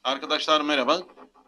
Arkadaşlar merhaba.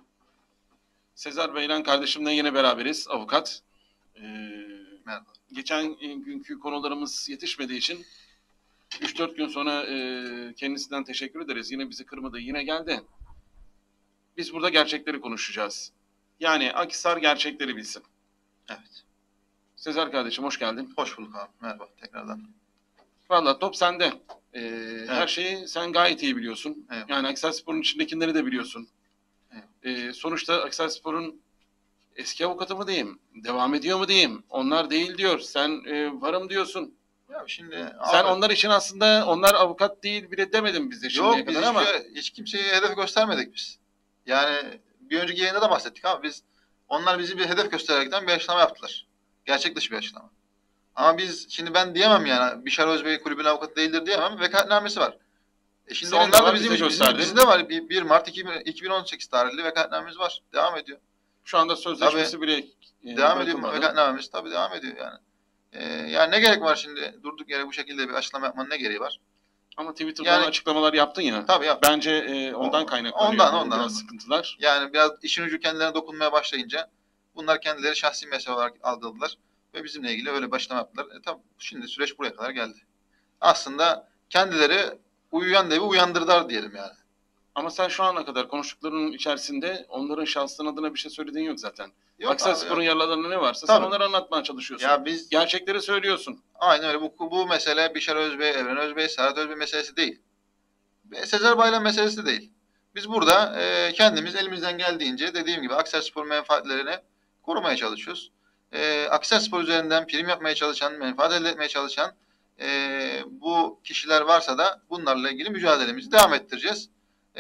Sezer Beylen kardeşimle yine beraberiz, avukat. Ee, Merhaba. Geçen günkü konularımız yetişmediği için 3-4 gün sonra kendisinden teşekkür ederiz. Yine bizi kırmadı, yine geldi. Biz burada gerçekleri konuşacağız. Yani Akhisar gerçekleri bilsin. Evet. Sezer kardeşim hoş geldin. Hoş bulduk abi. Merhaba tekrardan. Valla top sende. Her Evet. şeyi sen gayet iyi biliyorsun. Evet. Yani Akhisarspor'un içindekileri de biliyorsun. Evet. Sonuçta Akhisarspor'un eski avukatı mı diyeyim, devam ediyor mu diyeyim, onlar değil diyor, sen varım diyorsun. Ya şimdi Sen abi, onlar için aslında onlar avukat değil bile demedin bize şimdiye yok biz kadar ama hiç kimseye hedef göstermedik biz. Yani bir önceki yayında da bahsettik abi, onlar bizi bir hedef göstererekten bir açıklama yaptılar. Gerçek dışı bir açıklama. Ama şimdi ben diyemem yani Bişar Özbey kulübün avukatı değildir diyemem. Vekaletnamesi var. Şimdi senin de onlar da var, bizim bize için, gösterdin. bizde var 1 Mart 2018 tarihli vekaletnamemiz var. Devam ediyor. Şu anda sözleşmesi Tabii, bile devam ediyor bırakılmadı. vekaletnamemiz, tabii devam ediyor yani. Yani ne gerek var şimdi durduk yere bu şekilde bir açıklama yapmanın ne gereği var? Ama Twitter'dan Yani açıklamalar yaptın ya. tabii yap. Bence ondan kaynaklanıyor biraz sıkıntılar. Yani biraz işin ucu kendilerine dokunmaya başlayınca bunlar kendileri şahsi mesele olarak algıladılar ve bizimle ilgili öyle başlama yaptılar. Tabii şimdi süreç buraya kadar geldi. Aslında kendileri uyuyan devi uyandırdılar diyelim yani. Ama sen şu ana kadar konuştuklarının içerisinde onların şahsının adına bir şey söylediğin yok zaten. Yok Akhisarspor'un yaralarında ne varsa tabii, sen onları anlatmaya çalışıyorsun. ya biz Gerçekleri söylüyorsun. aynen öyle, bu mesele Bişar Özbey, Evren Özbey, Serhat Özbey meselesi değil. Sezer Bayram meselesi de değil. Biz burada kendimiz elimizden geldiğince dediğim gibi Akhisarspor menfaatlerini korumaya çalışıyoruz. Akhisarspor üzerinden prim yapmaya çalışan, menfaat elde etmeye çalışan bu kişiler varsa da bunlarla ilgili mücadelemizi devam ettireceğiz.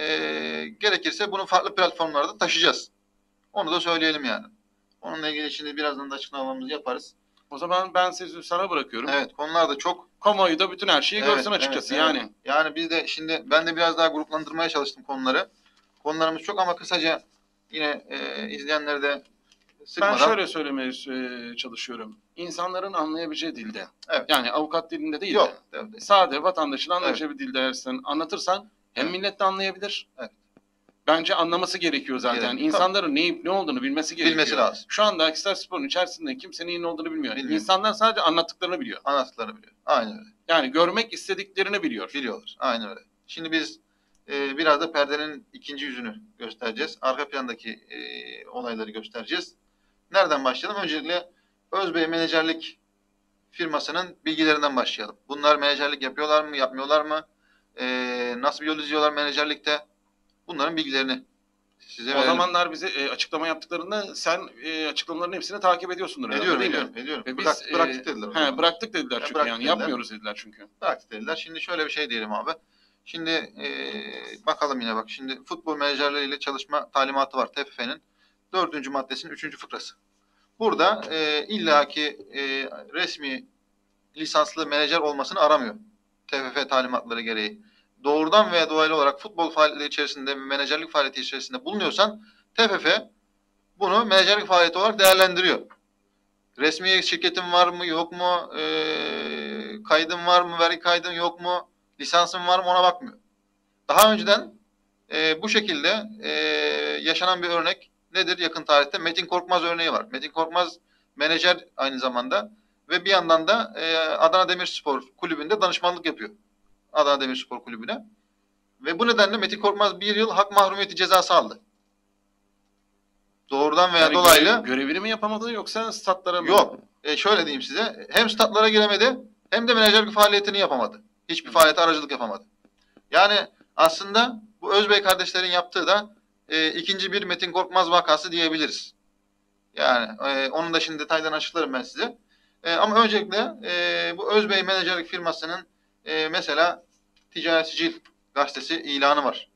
Gerekirse bunu farklı platformlarda taşıyacağız. Onu da söyleyelim yani. Onunla ilgili şimdi birazdan da açıklamamızı yaparız. O zaman ben sözü sana bırakıyorum. Evet, konular da çok. Kamuoyu da bütün her şeyi görsün açıkçası evet. yani. Yani biz de şimdi ben de biraz daha gruplandırmaya çalıştım konuları. Konularımız çok ama kısaca yine izleyenleri de sıkmadan. Ben şöyle söylemeye çalışıyorum. İnsanların anlayabileceği dilde. Evet. Yani avukat dilinde değil Yok. de. Evet. Sade vatandaşın anlayacağı bir dilde eğer sen anlatırsan hem Evet. millet de anlayabilir. Evet. Bence anlaması gerekiyor zaten. Gerekiyor. İnsanların neyip ne olduğunu bilmesi gerekiyor. Bilmesi lazım. Şu anda Akhisarspor'un içerisinde kimse neyin ne olduğunu bilmiyor. Bilmiyor. İnsanlar sadece anlattıklarını biliyor. Anlattıklarını biliyor. Aynen öyle. Yani görmek istediklerini biliyor. Biliyorlar. Aynen öyle. Şimdi biz biraz da perdenin ikinci yüzünü göstereceğiz. Arka plandaki olayları göstereceğiz. Nereden başlayalım? Öncelikle Özbey Menajerlik firmasının bilgilerinden başlayalım. Bunlar menajerlik yapıyorlar mı, yapmıyorlar mı? Nasıl bir yol izliyorlar menajerlikte? Bunların bilgilerini size verelim. O zamanlar bize açıklama yaptıklarında sen açıklamaların hepsini takip ediyorsundur herhalde, değil mi? Ediyorum. Ve biz, Bıraktık dediler. bıraktık dediler çünkü bıraktık yani dediler. yapmıyoruz dediler çünkü. Bıraktık dediler. Şimdi şöyle bir şey diyelim abi. Şimdi bakalım yine bak. Şimdi futbol menajerleriyle çalışma talimatı var TFF'nin. 4. maddesinin 3. fıkrası. Burada illaki resmi lisanslı menajer olmasını aramıyor. TFF talimatları gereği. Doğrudan veya dolaylı olarak futbol faaliyeti içerisinde, menajerlik faaliyeti içerisinde bulunuyorsan TFF bunu menajerlik faaliyeti olarak değerlendiriyor. Resmi şirketin var mı, yok mu? Kaydın var mı, vergi kaydın yok mu? Lisansın var mı, ona bakmıyor. Daha önceden bu şekilde yaşanan bir örnek nedir? Yakın tarihte Metin Korkmaz örneği var. Metin Korkmaz menajer aynı zamanda ve bir yandan da Adana Demirspor Kulübü'nde danışmanlık yapıyor. Adana Demirspor Kulübü'ne. Ve bu nedenle Metin Korkmaz 1 yıl hak mahrumiyeti cezası aldı. Doğrudan veya Yani dolaylı. görevini mi yapamadı yoksa statlara mı? Yok. Şöyle diyeyim size. Hem statlara giremedi hem de menajerlik faaliyetini yapamadı. Hiçbir faaliyete aracılık yapamadı. Yani aslında bu Özbey kardeşlerin yaptığı da ikinci bir Metin Korkmaz vakası diyebiliriz. Yani onun da şimdi detaylarını açıklarım ben size. Ama öncelikle bu Özbey menajerlik firmasının mesela Ticaret Sicil gazetesi ilanı var.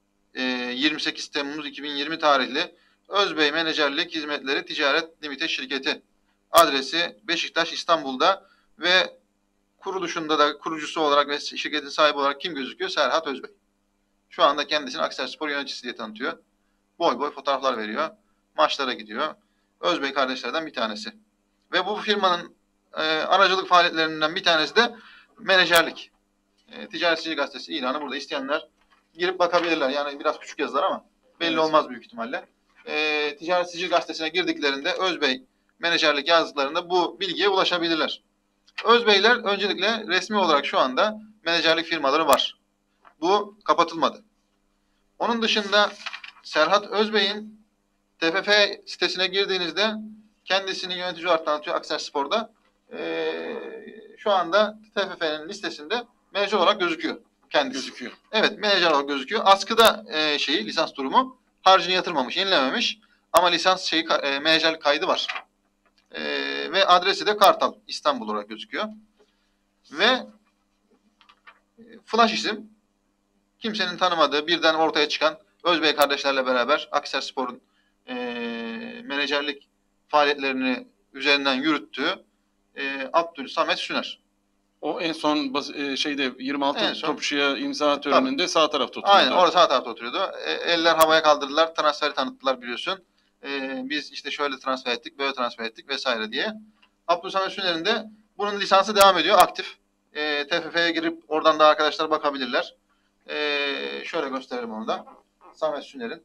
28 Temmuz 2020 tarihli Özbey Menajerlik Hizmetleri Ticaret Limited Şirketi. Adresi Beşiktaş, İstanbul'da ve kuruluşunda da kurucusu olarak ve şirketin sahibi olarak kim gözüküyor? Serhat Özbey. Şu anda kendisini Akhisarspor yöneticisi diye tanıtıyor. Boy boy fotoğraflar veriyor. Maçlara gidiyor. Özbey kardeşlerden bir tanesi. Ve bu firmanın aracılık faaliyetlerinden bir tanesi de menajerlik. Ticaret Sicil Gazetesi ilanı burada. İsteyenler girip bakabilirler. Yani biraz küçük yazılar ama belli Evet. olmaz büyük ihtimalle. Ticaret Sicil Gazetesi'ne girdiklerinde Özbey menajerlik yazdıklarında bu bilgiye ulaşabilirler. Özbeyler öncelikle resmi olarak şu anda menajerlik firmaları var. Bu kapatılmadı. Onun dışında Serhat Özbey'in TFF sitesine girdiğinizde kendisini yönetici olarak tanıtıyor Akhisarspor'da. Şu anda TFF'nin listesinde menajer olarak gözüküyor kendisi. Gözüküyor. Evet, menajer olarak gözüküyor. Askıda lisans durumu harcını yatırmamış, yenilememiş ama lisans menajerlik kaydı var. Ve adresi de Kartal, İstanbul olarak gözüküyor. Ve flash isim, kimsenin tanımadığı, birden ortaya çıkan Özbey kardeşlerle beraber Akhisarspor'un menajerlik faaliyetlerini üzerinden yürüttüğü Abdülsamet Süner. O en son 26 En son- topçuya imza töreninde sağ tarafta oturuyordu. Aynen, orada sağ tarafta oturuyordu. Eller havaya kaldırdılar, transferi tanıttılar biliyorsun. Biz işte şöyle transfer ettik, böyle transfer ettik vesaire diye. Abdülsamet Süner'in de bunun lisansı devam ediyor, aktif. TFF'ye girip oradan da arkadaşlar bakabilirler. Şöyle gösterelim onu da. Samet Süner'in.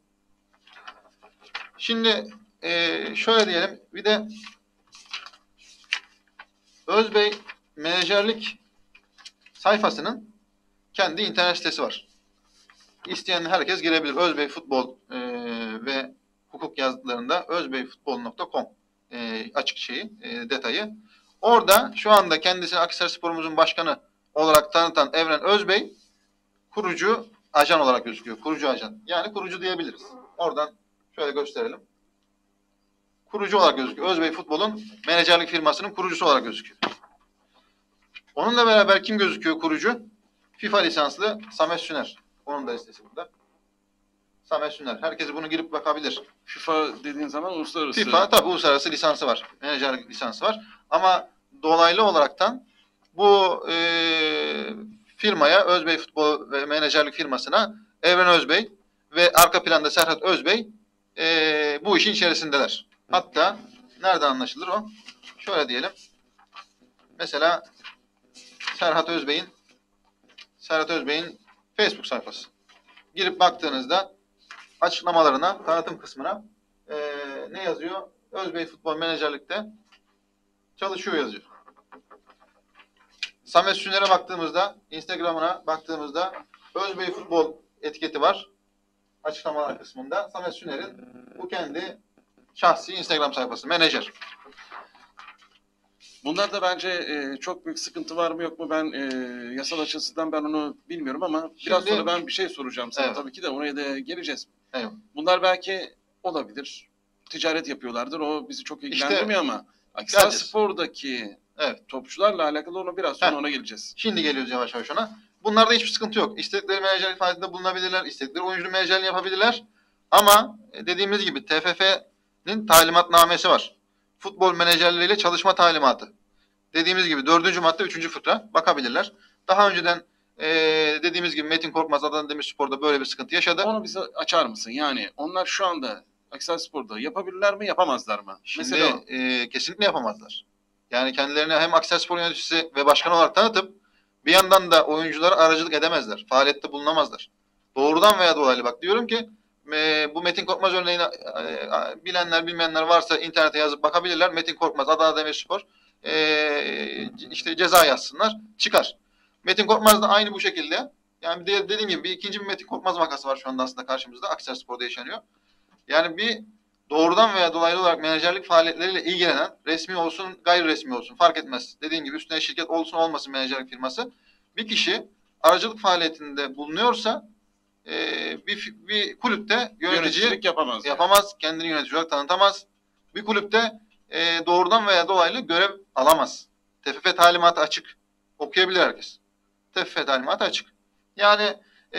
Şimdi şöyle diyelim, bir de Özbey menajerlik sayfasının kendi internet sitesi var. İsteyen herkes girebilir. Özbey Futbol ve hukuk yazdıklarında özbeyfutbol.com açık detayı. Orada şu anda kendisini Akhisarspor'umuzun başkanı olarak tanıtan Evren Özbey kurucu ajan olarak gözüküyor. Kurucu ajan. Yani kurucu diyebiliriz. Oradan şöyle gösterelim. Kurucu olarak gözüküyor. Özbey Futbol'un menajerlik firmasının kurucusu olarak gözüküyor. Onunla beraber kim gözüküyor kurucu? FIFA lisanslı Samet Süner. Onun da listesi burada. Samet Süner. Herkes bunu girip bakabilir. FIFA dediğin zaman uluslararası. FIFA tabii uluslararası lisansı var. Menajerlik lisansı var. Ama dolaylı olaraktan bu firmaya, Özbey Futbol ve Menajerlik firmasına Evren Özbey ve arka planda Serhat Özbey bu işin içerisindeler. Hatta nerede anlaşılır o? Şöyle diyelim. Mesela Serhat Özbey'in Facebook sayfası. Girip baktığınızda açıklamalarına, tanıtım kısmına ne yazıyor? Özbey Futbol Menajerlik'te çalışıyor yazıyor. Samet Süner'e baktığımızda, Instagram'ına baktığımızda Özbey Futbol etiketi var. Açıklamalar kısmında. Samet Süner'in bu kendi şahsi Instagram sayfası. Menajer. Bunlarda bence çok büyük sıkıntı var mı yok mu ben yasal açısından ben onu bilmiyorum ama biraz Şimdi- sonra ben bir şey soracağım sana Evet. tabii ki de oraya da geleceğiz. Evet. Bunlar belki olabilir. Ticaret yapıyorlardır. O bizi çok ilgilendirmiyor ama geleceğiz. Akhisarspor'daki Evet. topçularla alakalı onu biraz sonra ona geleceğiz. Şimdi geliyoruz yavaş yavaş ona. Bunlarda hiçbir sıkıntı yok. İstedikleri menajerlik faaliyetinde bulunabilirler. İstedikleri oyuncu menajerliği yapabilirler. Ama dediğimiz gibi TFF'nin talimatnamesi var. Futbol menajerleriyle çalışma talimatı. Dediğimiz gibi 4. madde 3. fıkra bakabilirler. Daha önceden dediğimiz gibi Metin Korkmaz Adana Demirspor'da böyle bir sıkıntı yaşadı. Onu bize açar mısın? Yani onlar şu anda Akhisarspor'da yapabilirler mi yapamazlar mı? Şimdi Mesela o. kesinlikle yapamazlar. Yani kendilerini hem Akhisarspor yöneticisi ve başkan olarak tanıtıp bir yandan da oyunculara aracılık edemezler. Faaliyette bulunamazlar. Doğrudan veya dolaylı bak diyorum ki bu Metin Korkmaz örneğini bilenler bilmeyenler varsa internete yazıp bakabilirler. Metin Korkmaz Adana Demirspor işte ceza yazsınlar çıkar. Metin Korkmaz da aynı bu şekilde. Yani dediğim gibi ikinci bir Metin Korkmaz vakası var şu anda aslında karşımızda. Akhisarspor'da yaşanıyor. Yani bir doğrudan veya dolaylı olarak menajerlik faaliyetleriyle ilgilenen resmi olsun gayri resmi olsun fark etmez. Dediğim gibi üstüne şirket olsun olmasın menajerlik firması bir kişi aracılık faaliyetinde bulunuyorsa bir kulüpte yönetici Yöneticilik yapamaz. yapamaz, kendini yönetici olarak tanıtamaz. Bir kulüpte doğrudan veya dolaylı görev alamaz. TFF talimatı açık. Okuyabilir herkes. TFF talimatı açık. Yani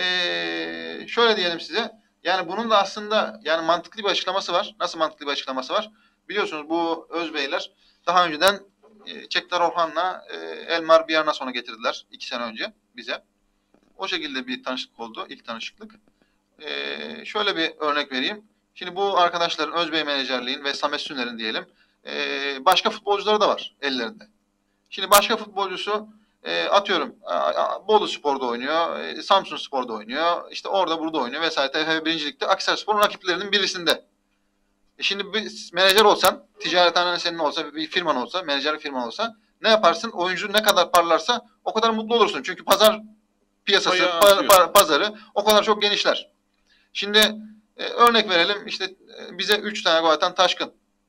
şöyle diyelim size. Yani bunun da aslında yani mantıklı bir açıklaması var. Nasıl mantıklı bir açıklaması var? Biliyorsunuz bu Özbeyler daha önceden Çekler Orhan'la Elmar Biyarnason'u getirdiler 2 sene önce bize. O şekilde bir tanışıklık oldu. İlk tanışıklık. Şöyle bir örnek vereyim. Şimdi bu arkadaşların Özbey menajerliğin ve Samet Süner'in diyelim başka futbolcuları da var ellerinde. Şimdi başka futbolcusu atıyorum Bolu Spor'da oynuyor, Samsun Spor'da oynuyor, işte orada burada oynuyor vesaire. TFF 1. Lig'de Akhisarspor'un rakiplerinin birisinde. Şimdi bir menajer olsan, ticarethanen senin olsa, bir firman olsa, menajerlik firman olsa ne yaparsın? Oyuncu ne kadar parlarsa o kadar mutlu olursun. Çünkü pazar piyasası, pazarı o kadar çok genişler. Şimdi örnek verelim, işte bize 3 tane gol atan Taşkın.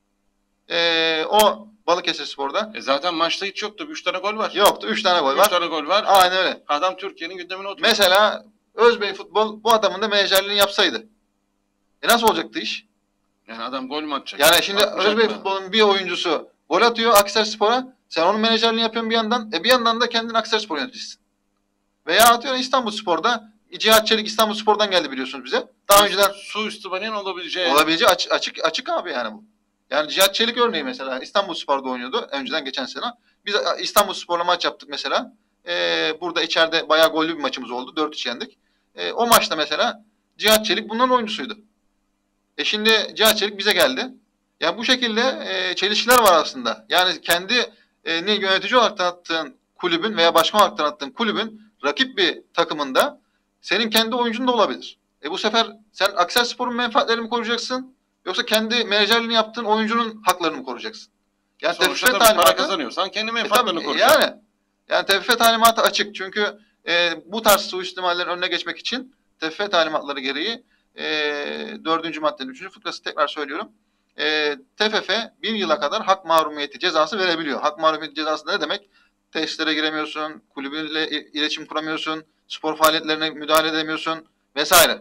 O Balıkesirspor'da. Zaten maçta hiç yoktu. 3 tane gol var. Yoktu. 3 tane gol 3 var. tane gol var. Aynen öyle. Adam Türkiye'nin gündemine oturdu. Mesela Özbey Futbol bu adamın da menajerliğini yapsaydı. Nasıl olacaktı iş? Yani adam gol mü atacak? Yani şimdi Atmayacak Özbey mı? Futbol'un bir oyuncusu gol atıyor Akhisarspor'a. Sen onun menajerliğini yapıyorsun bir yandan. Bir yandan da kendin Akhisarspor yöneticisin. Veya atıyorsun İstanbulspor'da. Cihat Çelik İstanbulspor'dan geldi biliyorsunuz bize. Daha önceden suistimalin olabileceği. açık abi yani bu. Yani Cihat Çelik örneği mesela İstanbulspor'da oynuyordu önceden geçen sene. Biz İstanbulspor'la maç yaptık mesela. Burada içeride bayağı gollü bir maçımız oldu. 4-3 yendik. O maçta mesela Cihat Çelik bunların oyuncusuydu. Şimdi Cihat Çelik bize geldi. Yani bu şekilde çelişkiler var aslında. Yani kendi ne yönetici olarak tanıttığın kulübün veya başkan olarak tanıttığın kulübün rakip bir takımında senin kendi oyuncun da olabilir. Bu sefer sen Akhisarspor'un menfaatlerini mi koruyacaksın? Yoksa kendi menajerliğini yaptığın oyuncunun haklarını mı koruyacaksın? Yani sonuçta TFF para kazanıyorsan kendi menfaatlerini koruyacaksın. Yani TFF talimatı açık. Çünkü bu tarz suistimallerin önüne geçmek için TFF talimatları gereği 4. maddenin 3. fıkrası tekrar söylüyorum. TFF 1 yıla kadar hak mahrumiyeti cezası verebiliyor. Hak mahrumiyeti cezası ne demek? Tesislere giremiyorsun, kulübünle iletişim kuramıyorsun, spor faaliyetlerine müdahale edemiyorsun vesaire.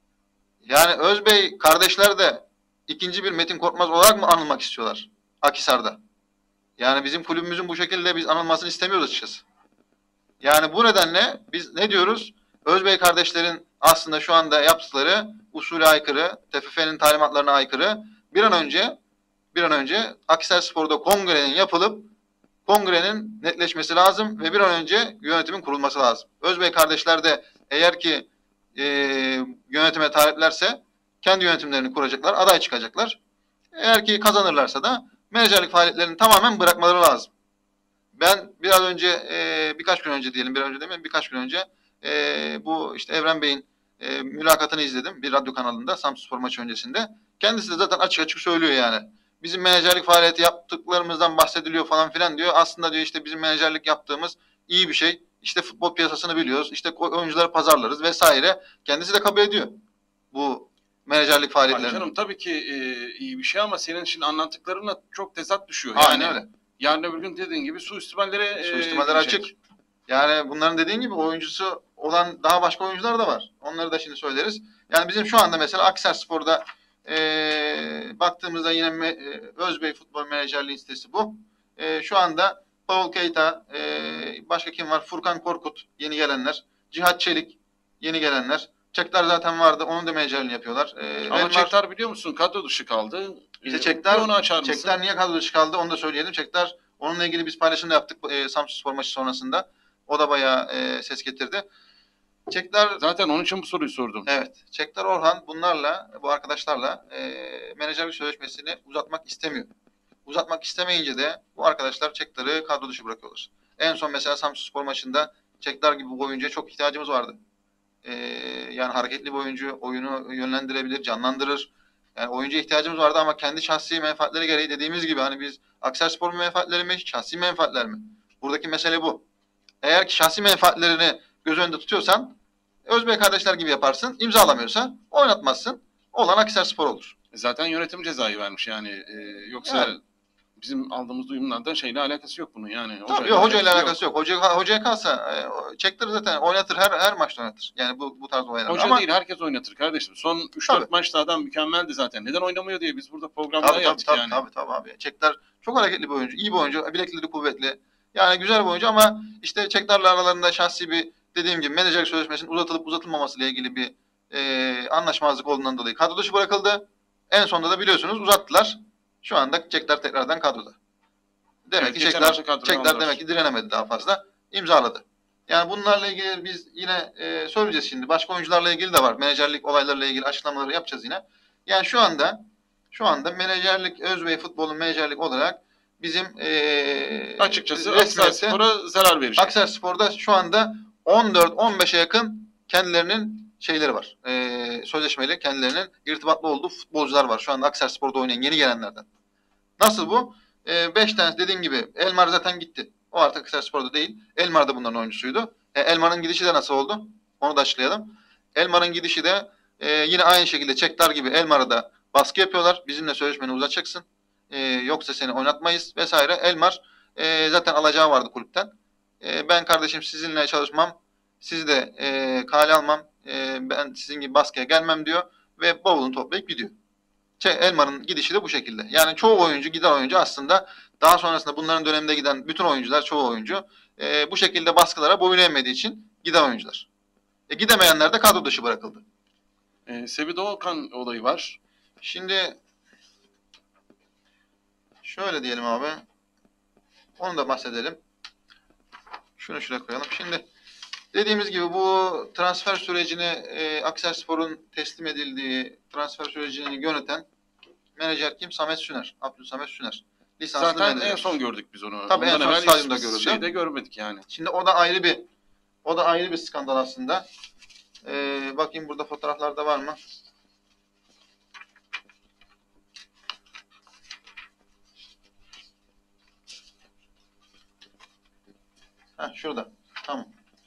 Yani Özbey kardeşler de ikinci bir Metin Korkmaz olarak mı anılmak istiyorlar Akhisar'da? Yani bizim kulübümüzün bu şekilde biz anılmasını istemiyoruz açıkçası. Yani bu nedenle biz ne diyoruz? Özbey kardeşlerin aslında şu anda yaptıkları usule aykırı, TFF'nin talimatlarına aykırı. Bir an önce Akhisarspor'da kongrenin yapılıp kongrenin netleşmesi lazım ve bir an önce yönetimin kurulması lazım. Özbey kardeşler de eğer ki yönetime taliplerse kendi yönetimlerini kuracaklar, aday çıkacaklar. Eğer ki kazanırlarsa da menajerlik faaliyetlerini tamamen bırakmaları lazım. Ben biraz önce birkaç gün önce diyelim, birkaç gün önce bu işte Evren Bey'in mülakatını izledim bir radyo kanalında Samsunspor maçı öncesinde. Kendisi de zaten açık açık söylüyor yani. Bizim menajerlik faaliyeti yaptıklarımızdan bahsediliyor falan filan diyor. Aslında diyor işte bizim menajerlik yaptığımız iyi bir şey. İşte futbol piyasasını biliyoruz. İşte oyuncuları pazarlarız vesaire. Kendisi de kabul ediyor bu menajerlik faaliyetlerini. Canım tabii ki iyi bir şey ama senin şimdi anlattıklarınla çok tezat düşüyor. Aynen öyle. Yarın öbür gün dediğin gibi suistimaller açık. Yani bunların dediğin gibi oyuncusu olan daha başka oyuncular da var. Onları da şimdi söyleriz. Yani bizim şu anda mesela Akhisarspor'da baktığımızda yine Özbey Futbol Menajerliği sitesi bu. Şu anda Paul Keita, başka kim var? Furkan Korkut, yeni gelenler. Cihat Çelik, yeni gelenler. Çekler zaten vardı. Onun da menajerliğini yapıyorlar. Ama Çekler biliyor musun? Kadro dışı kaldı. İşte Çekler niye kadro dışı kaldı? Onu da söyleyelim. Çekler, onunla ilgili biz paylaşım da yaptık Samsunspor maçı sonrasında. O da bayağı ses getirdi. Çekler zaten onun için bu soruyu sordum. Evet. Çekler Orhan bu arkadaşlarla menajerlik sözleşmesini uzatmak istemiyor. Uzatmak istemeyince de bu arkadaşlar Çekler'i kadro dışı bırakıyorlar. En son mesela Samsunspor maçında Çekler gibi bir oyuncuya çok ihtiyacımız vardı. Yani hareketli bir oyuncu, oyunu yönlendirebilir, canlandırır. Yani oyuncuya ihtiyacımız vardı ama kendi şahsi menfaatleri gereği dediğimiz gibi hani biz Akhisarspor menfaatleri mi, şahsi menfaatler mi? Buradaki mesele bu. Eğer ki şahsi menfaatlerini göz önünde tutuyorsan Özbey kardeşler gibi yaparsın. İmzalamıyorsa oynatmazsın. Olan Akhisarspor olur. Zaten yönetim cezayı vermiş yani. Yoksa bizim aldığımız duyumlardan şeyle alakası yok bunun yani. Hocayla alakası yok. Hocaya kalsa Çekler zaten oynatır. Her maçta oynatır. Yani bu tarz oynatır. Hoca değil herkes oynatır kardeşim. Son 3-4 maçta adam mükemmeldi zaten. Neden oynamıyor diye biz burada programda yaptık yani. Tabii abi. Çekler çok hareketli bir oyuncu. İyi bir oyuncu. Bilekleri kuvvetli. Yani güzel bir oyuncu ama işte Çekler'le aralarında şahsi bir dediğim gibi menajerlik sözleşmesinin uzatılıp uzatılmaması ile ilgili bir anlaşmazlık olduğundan dolayı kadro dışı bırakıldı. En sonunda da biliyorsunuz uzattılar. Şu anda Çekler tekrardan kadroda. Demek ki Çekler demek ki direnemedi daha fazla. İmzaladı. Yani bunlarla ilgili biz yine söyleyeceğiz şimdi. Başka oyuncularla ilgili de var. Menajerlik olaylarıyla ilgili açıklamaları yapacağız yine. Yani şu anda menajerlik, Özbey Futbol'un menajerlik olarak bizim Açıkçası resmiyette Akhisarspor'a zarar verecek. Akhisarspor'da şu anda 14-15'e yakın kendilerinin şeyleri var. Sözleşmeyle kendilerinin irtibatlı olduğu futbolcular var. Şu anda Akhisarspor'da oynayan yeni gelenlerden. Nasıl bu? 5 tanesi dediğim gibi Elmar zaten gitti. O artık Akhisarspor'da değil. Elmar da bunların oyuncusuydu. Elmar'ın gidişi de nasıl oldu? Onu da açıklayalım. Elmar'ın gidişi de yine aynı şekilde Çekler gibi Elmar'a da baskı yapıyorlar. Bizimle sözleşmeni uzatacaksın. Yoksa seni oynatmayız vesaire. Elmar zaten alacağı vardı kulüpten. Ben kardeşim sizinle çalışmam. Sizi de kale almam. Ben sizin gibi baskıya gelmem diyor. Ve bavulunu toplayıp gidiyor. Elmar'ın gidişi de bu şekilde. Yani çoğu oyuncu, giden oyuncu aslında daha sonrasında bunların döneminde giden bütün oyuncular, çoğu oyuncu bu şekilde baskılara boyun eğmediği için giden oyuncular. Gidemeyenler de kadro dışı bırakıldı. Sevi Doğukan olayı var. Şimdi şöyle diyelim abi. Onu da bahsedelim. Şunu şuraya koyalım. Şimdi dediğimiz gibi bu transfer sürecini Akhisarspor'un teslim edildiği transfer sürecini yöneten menajer kim? Samet Süner. Abdülsamet Süner. Lisanslı Zaten menajer. en son gördük biz onu. Tabii en Ondan son evvel stadyumda hiçbir görüldü. şeyde görmedik yani. Şimdi o da ayrı bir skandal aslında. Bakayım burada fotoğraflarda var mı? Şurada. Tamam.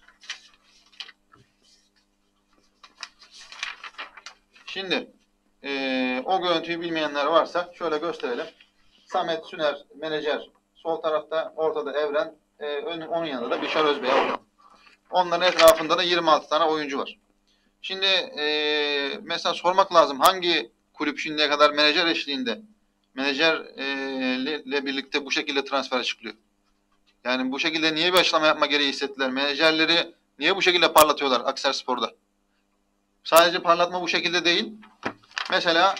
Şimdi o görüntüyü bilmeyenler varsa şöyle gösterelim. Samet Süner menajer sol tarafta, ortada Evren, onun yanında da Bişar Özbey. Onların etrafında da 26 tane oyuncu var. Şimdi mesela sormak lazım, hangi kulüp şimdiye kadar menajer eşliğinde menajerle birlikte bu şekilde transfer açıklıyor? Yani bu şekilde niye bir açıklama yapma gereği hissettiler? Menajerleri niye bu şekilde parlatıyorlar Akhisarspor'da? Sadece parlatma bu şekilde değil. Mesela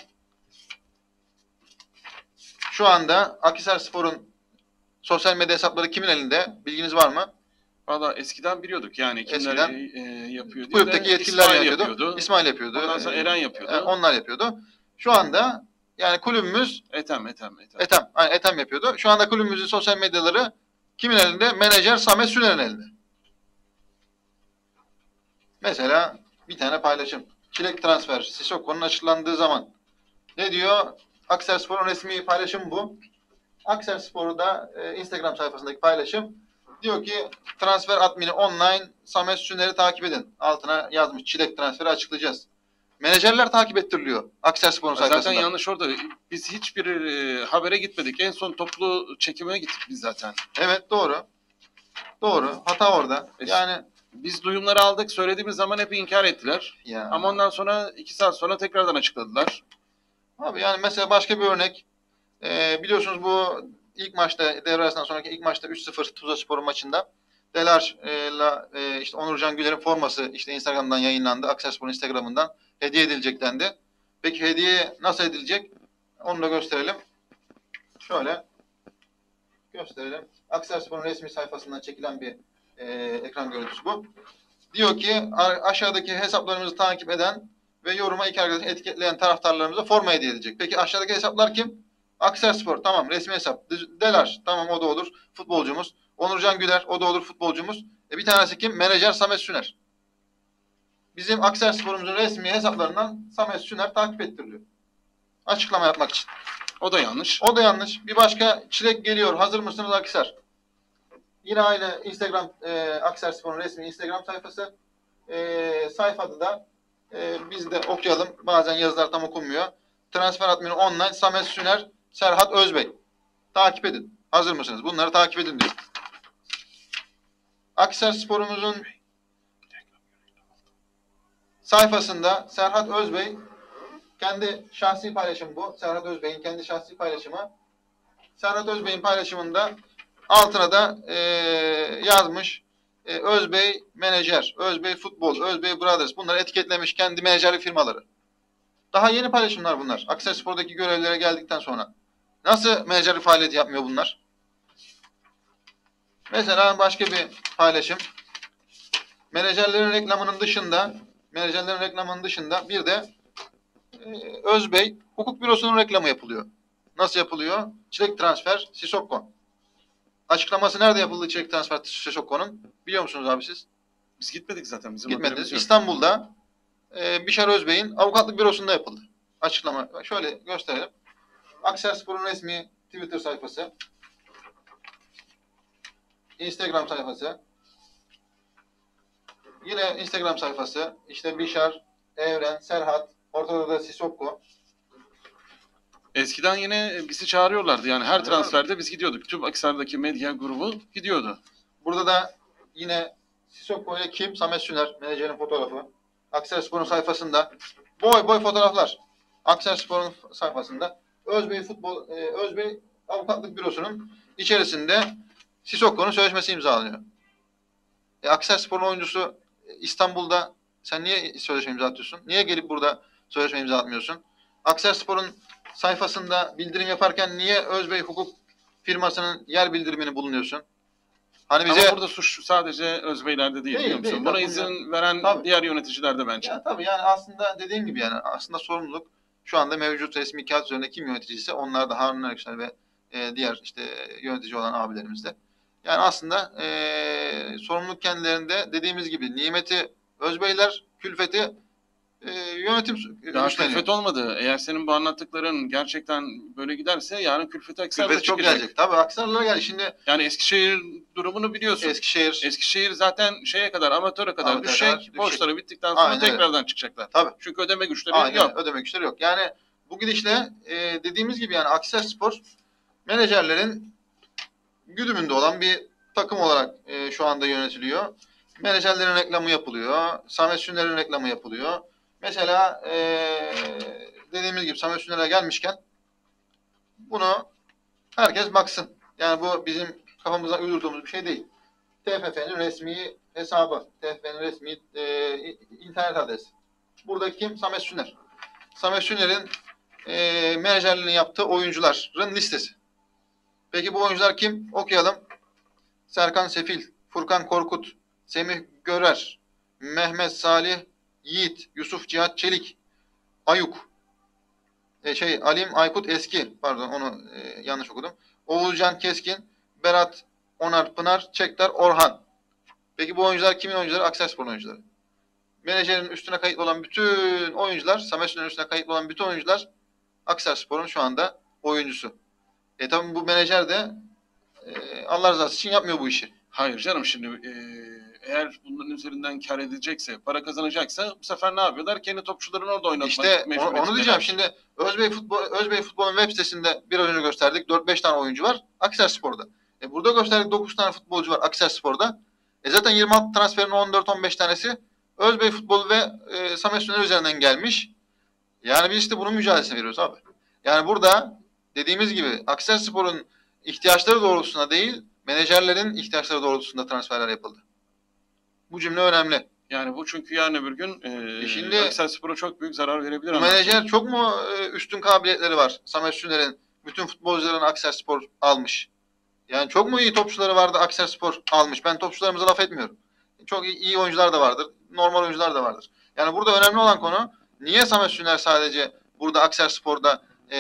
şu anda Akhisarspor'un sosyal medya hesapları kimin elinde? Bilginiz var mı? Valla eskiden biliyorduk yani kimler yapıyor diye Kulüpteki de yetkililer İsmail yapıyordu. İsmail yapıyordu. Ondan sonra Eren yapıyordu. Onlar yapıyordu. Şu anda yani kulübümüz Ethem. Ethem yapıyordu. Şu anda kulübümüzün sosyal medyaları kimin elinde? Menajer Samet Süner'in elinde. Mesela bir tane paylaşım. Çilek transfer Sissoko'nun açıklandığı zaman ne diyor? Akhisarspor'un resmi paylaşım bu. Akhisarspor'da Instagram sayfasındaki paylaşım diyor ki transfer admini online Samet Süner'i takip edin. Altına yazmış çilek transferi açıklayacağız. Menajerler takip ettiriliyor Akhisarspor'un sayfasında. Zaten yanlış orada. Biz hiçbir habere gitmedik. En son toplu çekime gittik biz zaten. Evet doğru. Doğru. Hata orada. Yani biz duyumları aldık. Söylediğimiz zaman hep inkar ettiler. ya. Ama ondan sonra 2 saat sonra tekrardan açıkladılar. Abi yani mesela başka bir örnek. Biliyorsunuz bu ilk maçta, devre arasından sonraki ilk maçta 3-0 Tuzlaspor'un maçında Delar'la işte Onurcan Güler'in forması işte Instagram'dan yayınlandı. Akhisarspor'un Instagram'ından hediye edilecek dendi. Peki hediye nasıl edilecek? Onu da gösterelim. Şöyle gösterelim. Akhisarspor'un resmi sayfasından çekilen bir ekran görüntüsü bu. Diyor ki aşağıdaki hesaplarımızı takip eden ve yoruma iki arkadaş etiketleyen taraftarlarımıza forma hediye edecek. Peki aşağıdaki hesaplar kim? Akhisarspor tamam resmi hesap. Delar tamam o da olur futbolcumuz. Onurcan Güler o da olur futbolcumuz. Bir tanesi kim? Menajer Samet Süner. Bizim Akhisarspor'umuzun resmi hesaplarından Samet Süner takip ettiriliyor. Açıklama yapmak için. O da yanlış. O da yanlış. Bir başka çilek geliyor. Hazır mısınız Akhisar? Yine aynı Instagram Akhisarspor'un resmi Instagram sayfası. Sayfada da biz de okuyalım. Bazen yazılar tam okunmuyor. Transfer admini online Samet Süner, Serhat Özbey. Takip edin. Hazır mısınız? Bunları takip edin diyor. Akhisarspor'umuzun sayfasında Serhat Özbey kendi şahsi paylaşım bu. Serhat Özbey'in kendi şahsi paylaşımı. Serhat Özbey'in paylaşımında altına da yazmış. Özbey menajer, Özbey futbol, Özbey Brothers. Bunları etiketlemiş kendi menajerlik firmaları. Daha yeni paylaşımlar bunlar. Akhisarspor'daki görevlere geldikten sonra. Nasıl menajerlik faaliyeti yapmıyor bunlar? Mesela başka bir paylaşım. Menajerlerin reklamının dışında bir de Özbey Hukuk Bürosu'nun reklamı yapılıyor. Nasıl yapılıyor? Çilek transfer Sissoko. Açıklaması nerede yapıldı çilek transfer Sissoko'nun? Biliyor musunuz abi siz? Biz gitmedik zaten. Bizim Gitmediniz. haberimiz yok. İstanbul'da Bişar Özbey'in avukatlık bürosunda yapıldı. Açıklama. Şöyle gösterelim. Akhisarspor'un resmi Twitter sayfası, Instagram sayfası, yine Instagram sayfası, işte Bişar, Evren, Serhat, ortada da Sissoko. Eskiden yine bizi çağırıyorlardı. Yani her Öyle transferde biz gidiyorduk. Tüm Akhisar'daki medya grubu gidiyordu. Burada da yine Sissoko ile kim? Samet Süner, menajerin fotoğrafı. Akhisarspor'un sayfasında boy boy fotoğraflar. Akhisarspor'un sayfasında Özbey Avukatlık Bürosu'nun içerisinde Sissoko'nun sözleşmesi imzalanıyor. Akhisarspor'un oyuncusu İstanbul'da sen niye sözleşme imza atıyorsun? Niye gelip burada sözleşme imza atmıyorsun? Akhisarspor'un sayfasında bildirim yaparken niye Özbey Hukuk firmasının yer bildirimini bulunuyorsun? Hani bize... Ama burada suç sadece Özbeyler'de değil, biliyor musun? Değil. Buna Tabii izin veren tabii. diğer yöneticiler de bence. Ya tabii yani aslında dediğim gibi yani aslında sorumluluk şu anda mevcut resmi kağıt üzerinde kim yöneticiyse onlar da Harun Eryüksel ve diğer işte yönetici olan abilerimiz de. Yani aslında sorumluluk kendilerinde dediğimiz gibi nimeti Özbeyler, külfeti yönetim Daha üstleniyor. külfet olmadı. Eğer senin bu anlattıkların gerçekten böyle giderse yarın külfet Akhisar'da Külfeti çok çıkacak. gelecek. Tabii Akhisarlılar geldi. Şimdi Yani Eskişehir durumunu biliyorsun. Eskişehir zaten şeye kadar, amatöre kadar Amatöre düşecek. kadar Borçları bittikten sonra Aynen öyle. tekrardan çıkacaklar. Tabii. Çünkü ödeme güçleri Aynen yok. ödeme güçleri yok. Yani bu gidişle dediğimiz gibi yani Akhisarspor menajerlerin güdümünde olan bir takım olarak şu anda yönetiliyor. Menajerlerin reklamı yapılıyor. Samet Süner'in reklamı yapılıyor. Mesela dediğimiz gibi Samet Süner'e gelmişken bunu herkes baksın. Yani bu bizim kafamızdan uydurduğumuz bir şey değil. TFF'nin resmi hesabı, TFF'nin resmi internet adresi. Burada kim? Samet Süner. Samet Süner'in menajerliğini yaptığı oyuncuların listesi. Peki bu oyuncular kim? Okuyalım. Serkan Sefil, Furkan Korkut, Semih Görer, Mehmet Salih Yiğit, Yusuf Cihat Çelik, Ayuk, Alim Aykut Eski, pardon onu yanlış okudum. Oğuzcan Keskin, Berat Onar Pınar, Çektar Orhan. Peki bu oyuncular kimin oyuncuları? Akhisarspor oyuncuları. Menajerin üstüne kayıtlı olan bütün oyuncular, Samet Süner'in üstüne kayıtlı olan bütün oyuncular Akhisarspor'un şu anda oyuncusu. Tabii bu menajer de Allah rızası için yapmıyor bu işi. Hayır canım, şimdi eğer bunların üzerinden kar edecekse, para kazanacaksa bu sefer ne yapıyorlar? Kendi topçularını orada oynatmak İşte mecburiyetindeler. onu diyeceğim. Şimdi Özbey Futbol'un web sitesinde biraz önce gösterdik. 4-5 tane oyuncu var Akhisarspor'da. Burada gösterdik 9 tane futbolcu var Akhisarspor'da. Zaten 26 transferin 14-15 tanesi Özbey Futbol ve Samet Süner üzerinden gelmiş. Yani biz işte bunun mücadelesini veriyoruz abi. Yani burada dediğimiz gibi Akhisarspor'un ihtiyaçları doğrultusunda değil, menajerlerin ihtiyaçları doğrultusunda transferler yapıldı. Bu cümle önemli. Yani bu çünkü yarın öbür gün Şimdi Akhisarspor'a çok büyük zarar verebilir. Bu menajer çok mu üstün kabiliyetleri var? Samet Süner'in bütün futbolcularını Akhisarspor almış. Yani çok mu iyi topçuları vardı Akhisarspor almış? Ben topçularımıza laf etmiyorum. Çok iyi oyuncular da vardır. Normal oyuncular da vardır. Yani burada önemli olan konu niye Samet Süner sadece burada Akhisarspor'da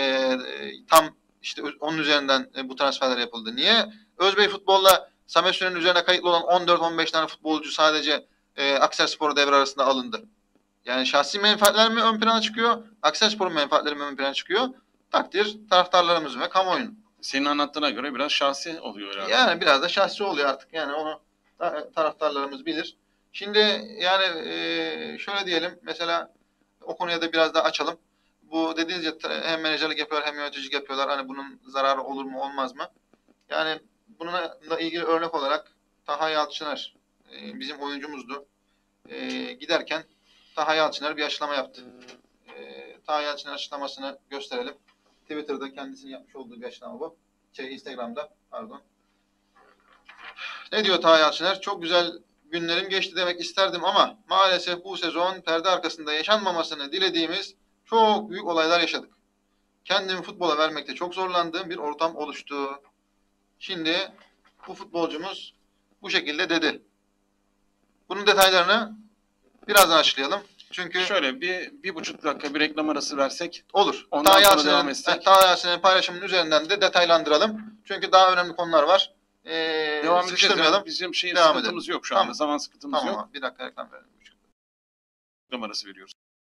tam işte onun üzerinden bu transferler yapıldı? Niye Özbey Futbol'la Samet Süner'in üzerine kayıtlı olan 14-15 tane futbolcu sadece Akhisarspor devre arasında alındı? Yani şahsi menfaatler mi ön plana çıkıyor? Akhisarspor'un menfaatleri mi ön plana çıkıyor? Takdir taraftarlarımız ve kamuoyunun. Senin anlattığına göre biraz şahsi oluyor herhalde. Yani biraz da şahsi oluyor artık. Yani onu taraftarlarımız bilir. Şimdi yani şöyle diyelim. Mesela o konuya da biraz daha açalım. Bu dediğiniz gibi hem menajerlik yapıyorlar hem yöneticilik yapıyorlar. Hani bunun zararı olur mu olmaz mı? Yani bununla ilgili örnek olarak Taha Yalçıner bizim oyuncumuzdu. Giderken Taha Yalçıner bir açıklama yaptı. Taha Yalçıner açıklamasını gösterelim. Twitter'da kendisinin yapmış olduğu bir açıklama bu. Instagram'da pardon. Ne diyor Taha Yalçıner? Çok güzel günlerim geçti demek isterdim ama maalesef bu sezon perde arkasında yaşanmamasını dilediğimiz çok büyük olaylar yaşadık. Kendimi futbola vermekte çok zorlandığım bir ortam oluştu. Şimdi bu futbolcumuz bu şekilde dedi. Bunun detaylarını birazdan açıklayalım. Çünkü Şöyle bir buçuk dakika bir reklam arası versek. olur. Ondan sonra devam etsek. Taha Yalçın'ın paylaşımının üzerinden de detaylandıralım. Çünkü daha önemli konular var. Devam edeceğiz. Sıkıştırmayalım. Yani bizim Devam sıkıntımız edelim. yok şu anda. Tamam. Zaman sıkıntımız Tamam yok. abi. Bir dakika reklam verelim. Reklam arası veriyoruz.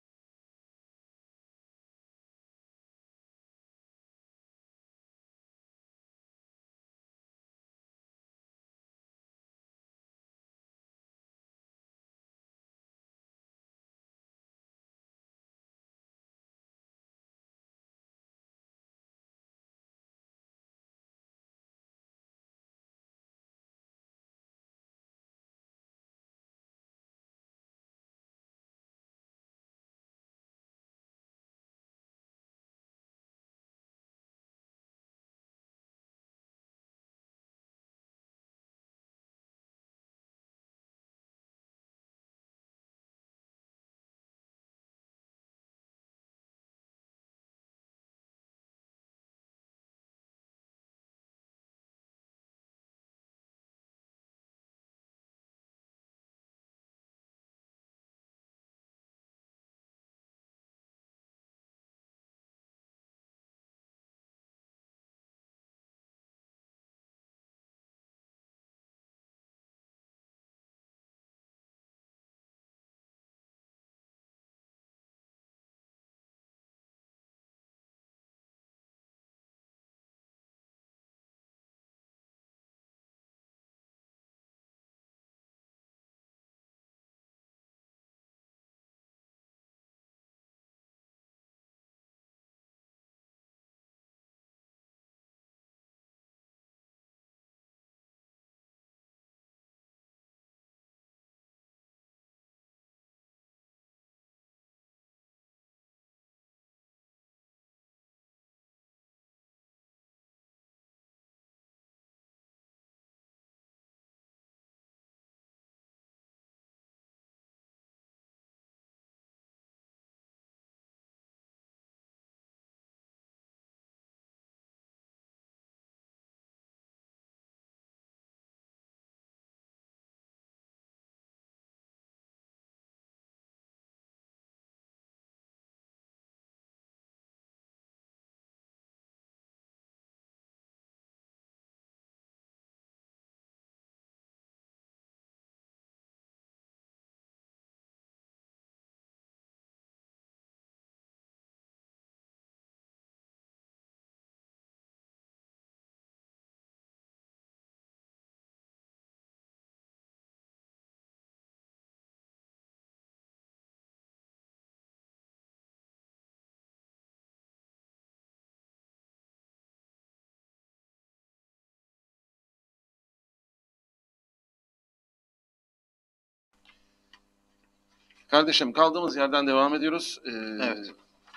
Kardeşim kaldığımız yerden devam ediyoruz. Evet.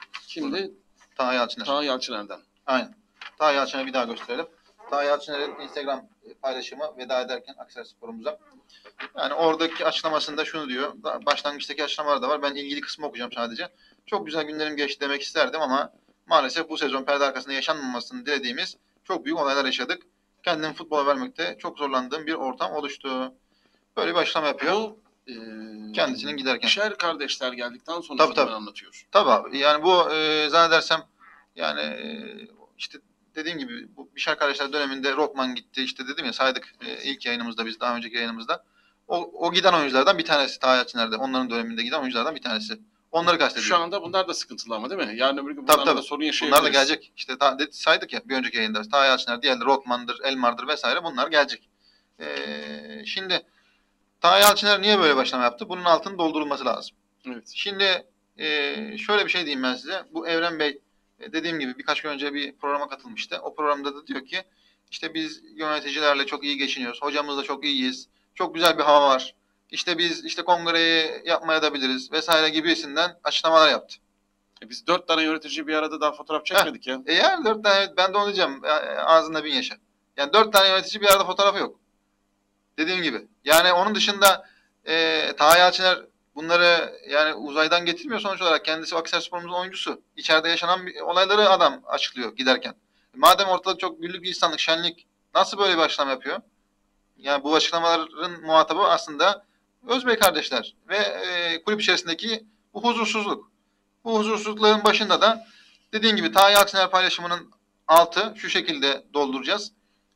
Şimdi Taha Yalçıner. Taha Yalçıner'den. Aynen. Taha Yalçıner'i bir daha gösterelim. Taha Yalçıner'in Instagram paylaşımı veda ederken Akhisarspor'umuza. Yani oradaki açıklamasında şunu diyor. Başlangıçtaki açıklamalar da var. Ben ilgili kısmı okuyacağım sadece. Çok güzel günlerim geçti demek isterdim ama maalesef bu sezon perde arkasında yaşanmamasını dilediğimiz çok büyük olaylar yaşadık. Kendimi futbola vermekte çok zorlandığım bir ortam oluştu. Böyle bir açıklama yapıyor. Bu Kendisinin giderken. Şer kardeşler geldikten sonra Tabii, futbol tabii. anlatıyor. Tabii abi. Yani bu zannedersem yani işte dediğim gibi bu Bişar Kardeşler döneminde Rotman gitti. İşte dedim ya saydık ilk yayınımızda biz daha önceki yayınımızda. O giden oyunculardan bir tanesi Taha Yalçıner'de. Onların döneminde giden oyunculardan bir tanesi. Onları kastediyor. Şu anda bunlar da sıkıntılı ama değil mi? Yarın öbür gün Tabii, bunlarla da tabii. sorun yaşayabiliriz. Bunlar da gelecek. İşte saydık ya bir önceki yayında. Taha Yalçıner, diğerleri Rotman'dır, Elmar'dır vesaire bunlar gelecek. Şimdi Taha Yalçıner niye böyle başlama yaptı? Bunun altının doldurulması lazım. Evet. Şimdi şöyle bir şey diyeyim ben size. Bu Evren Bey dediğim gibi birkaç gün önce bir programa katılmıştı. O programda da diyor ki işte biz yöneticilerle çok iyi geçiniyoruz. Hocamızla çok iyiyiz. Çok güzel bir hava var. İşte biz işte kongreyi yapmaya da biliriz vesaire gibisinden açıklamalar yaptı. Biz 4 tane yönetici bir arada daha fotoğraf çekmedik ya. Yani 4 tane ben de onu diyeceğim. Ağzında bin yaşa. Yani 4 tane yönetici bir arada fotoğrafı yok. Dediğim gibi. Yani onun dışında Taha Yalçıner bunları yani uzaydan getirmiyor sonuç olarak. Kendisi Akhisarspor'umuzun oyuncusu. İçeride yaşanan olayları adam açıklıyor giderken. Madem ortada çok güllük gülistanlık, şenlik nasıl böyle bir açıklama yapıyor? Yani bu açıklamaların muhatabı aslında Özbey kardeşler ve kulüp içerisindeki Bu huzursuzluk. Bu huzursuzlukların başında da dediğim gibi Tahi Aksener paylaşımının altı şu şekilde dolduracağız.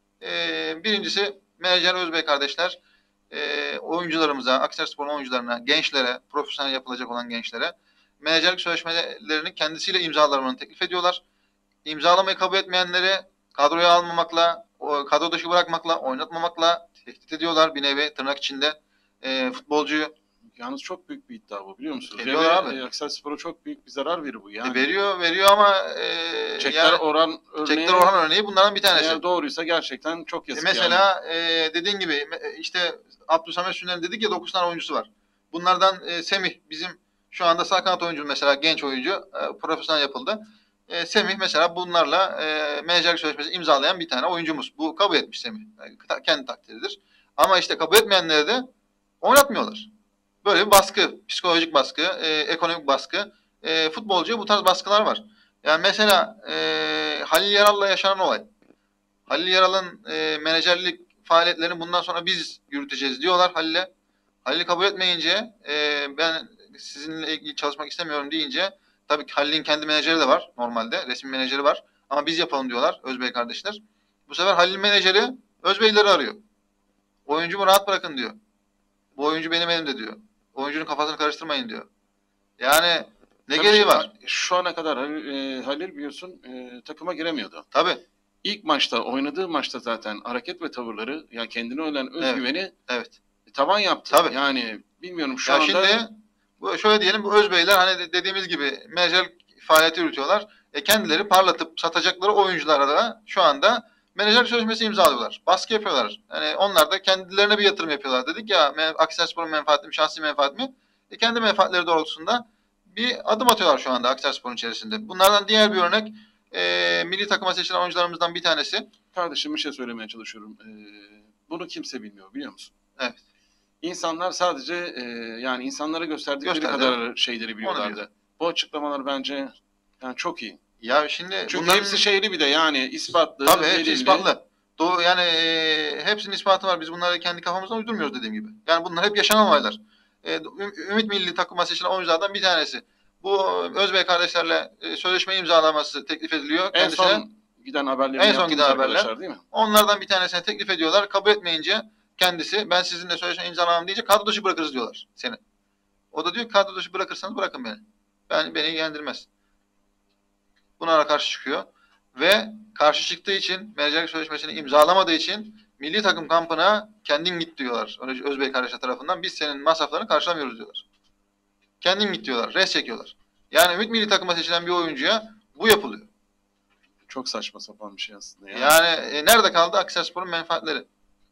Birincisi menajer Özbey kardeşler oyuncularımıza, Akhisarspor'un oyuncularına, gençlere, profesyonel yapılacak olan gençlere menajerlik sözleşmelerini kendisiyle imzalamanı teklif ediyorlar. İmzalamayı kabul etmeyenleri kadroya almamakla, kadro dışı bırakmakla, oynatmamakla tehdit ediyorlar bir nevi tırnak içinde futbolcuyu. Yalnız çok büyük bir iddia bu, biliyor musunuz? Ediyorlar abi. Akhisarspor'a çok büyük bir zarar verir bu yani. Veriyor ama Çekler yani, Orhan örneği, Çekler Orhan örneği bunlardan bir tanesi. eğer doğruysa gerçekten çok yazık yani. Mesela dediğin gibi işte Abdülsamet Sünner'in dedik ya 9 tane oyuncusu var. Bunlardan Semih bizim şu anda sağ kanat oyuncu mesela genç oyuncu profesyonel yapıldı. Semih mesela bunlarla menajerlik sözleşmesi imzalayan bir tane oyuncumuz. Bu kabul etmiş Semih. Kendi takdiridir. Ama işte kabul etmeyenleri de oynatmıyorlar. Böyle bir baskı, psikolojik baskı, ekonomik baskı. Futbolcuya bu tarz baskılar var. Yani mesela Halil Yaral'la yaşanan olay. Halil Yaral'ın menajerlik faaliyetlerini bundan sonra biz yürüteceğiz diyorlar Halil'e. Halil kabul etmeyince ben sizinle ilgili çalışmak istemiyorum deyince tabii ki Halil'in kendi menajeri de var normalde. Resmi menajeri var. Ama biz yapalım diyorlar Özbey kardeşler. Bu sefer Halil'in menajeri Özbeyleri arıyor. Oyuncumu rahat bırakın diyor. Bu oyuncu benim elimde diyor. Oyuncunun kafasını karıştırmayın diyor. Yani ne Tabii gereği var? Şu ana kadar Halil biliyorsun takıma giremiyordu. Tabii. İlk maçta, oynadığı maçta zaten hareket ve tavırları, yani kendine olan özgüveni Evet. tavan yaptı. Tabii. Yani bilmiyorum şu Ya anda. şimdi şöyle diyelim, bu Özbeyler hani dediğimiz gibi menajerlik faaliyeti yürütüyorlar. Kendileri parlatıp satacakları oyunculara da şu anda menajer sözleşmesi imzalıyorlar. Baskı yapıyorlar. Yani onlar da kendilerine bir yatırım yapıyorlar. Dedik ya Akhisarspor'un menfaati mi, şahsi menfaat mi? Kendi menfaatleri doğrultusunda bir adım atıyorlar şu anda Akhisarspor'un içerisinde. Bunlardan diğer bir örnek milli takıma seçilen oyuncularımızdan bir tanesi. Kardeşim bir şey söylemeye çalışıyorum. Bunu kimse bilmiyor, biliyor musun? Evet. İnsanlar sadece yani insanlara gösterdikleri kadar şeyleri biliyorlardı. Bu açıklamalar bence yani çok iyi. Ya şimdi çünkü bunların hepsi şeyli, bir de yani ispatlı. Tabii hepsi ispatlı. Doğru, yani hepsinin ispatı var. Biz bunları kendi kafamızdan uydurmuyoruz dediğim gibi. Yani bunlar hep yaşanan olaylar. Ümit milli takıma seçilen oyunculardan bir tanesi. Bu Özbey kardeşlerle sözleşme imzalaması teklif ediliyor. En son giden haberleri değil mi? Onlardan bir tanesine teklif ediyorlar. Kabul etmeyince kendisi ben sizinle sözleşme imzalamam deyince kadro dışı bırakırız diyorlar seni. O da diyor ki kadro dışı bırakırsanız bırakın beni. Beni ilgilendirmez. Buna karşı çıkıyor. Ve karşı çıktığı için, menajerlik sözleşmesini imzalamadığı için milli takım kampına kendin git diyorlar. Özbey kardeşler tarafından. Biz senin masraflarını karşılamıyoruz diyorlar. Kendin git diyorlar. Res çekiyorlar. Yani Ümit milli takıma seçilen bir oyuncuya bu yapılıyor. Çok saçma sapan bir şey aslında. Yani nerede kaldı Akhisarspor'un menfaatleri?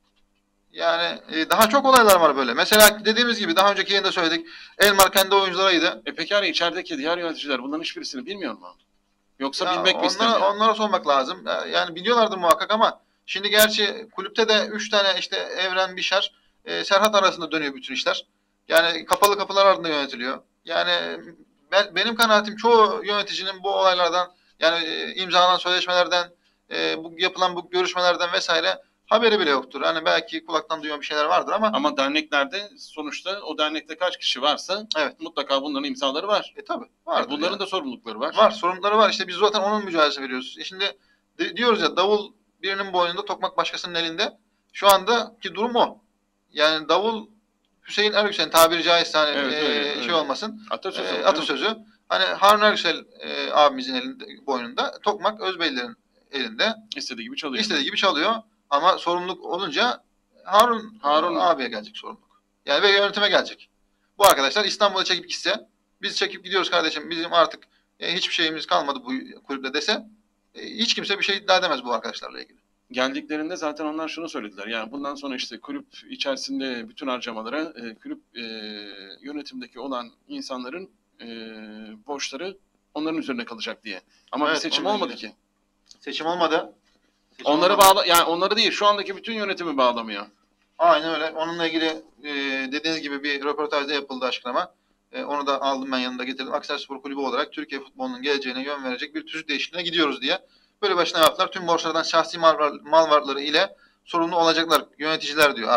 Yani daha çok olaylar var böyle. Mesela dediğimiz gibi daha önceki yayında söyledik. Elmar kendi oyuncularıydı. Peki hani içerideki diğer yöneticiler bunların hiçbirisini bilmiyor mu? Yoksa bilmek mi istemiyor? Onlara sormak lazım. Yani biliyorlardır muhakkak ama şimdi gerçi kulüpte de 3 tane işte Evren, Bişar, Serhat arasında dönüyor bütün işler. Yani kapalı kapılar ardında yönetiliyor. Yani benim kanaatim çoğu yöneticinin bu olaylardan yani imzalanan sözleşmelerden bu yapılan bu görüşmelerden vesaire haberi bile yoktur. Hani belki kulaktan duyulan bir şeyler vardır ama. Ama derneklerde sonuçta o dernekte kaç kişi varsa mutlaka bunların imzaları var. Tabii. Vardır bunların yani da sorumlulukları var. Var, sorumlulukları var. İşte biz zaten onun mücadelesi veriyoruz. Şimdi diyoruz ya davul birinin boynunda, tokmak başkasının elinde. Şu andaki durum o. Yani davul Hüseyin Ergüsel'in tabiri caizse hani öyle. olmasın. Atasözü. Hani Harun Ergüsel abimizin elinde, boynunda, tokmak Özbeylerin elinde. İstediği gibi çalıyor. Ama sorumluluk olunca Harun abiye gelecek sorumluluk. Yani ve yönetime gelecek. Bu arkadaşlar İstanbul'a çekip gitse, biz çekip gidiyoruz kardeşim, bizim artık hiçbir şeyimiz kalmadı bu kulüpte dese, hiç kimse bir şey iddia edemez bu arkadaşlarla ilgili. Geldiklerinde zaten onlar şunu söylediler. Yani bundan sonra işte kulüp içerisinde bütün harcamalara kulüp yönetimdeki olan insanların borçları onların üzerine kalacak diye. Ama bir seçim olmadı ki. Seçim olmadı. Yani onları değil, şu andaki bütün yönetimi bağlamıyor. Aynen öyle. Onunla ilgili dediğiniz gibi bir röportajda yapıldı açıklama. Onu da aldım, ben yanında getirdim. Akhisarspor Kulübü olarak Türkiye futbolunun geleceğine yön verecek bir tüzük değişikliğine gidiyoruz diye. Böyle başına yaptılar. Tüm borçlardan şahsi mal varlıkları ile sorumlu olacaklar yöneticiler diyor artık.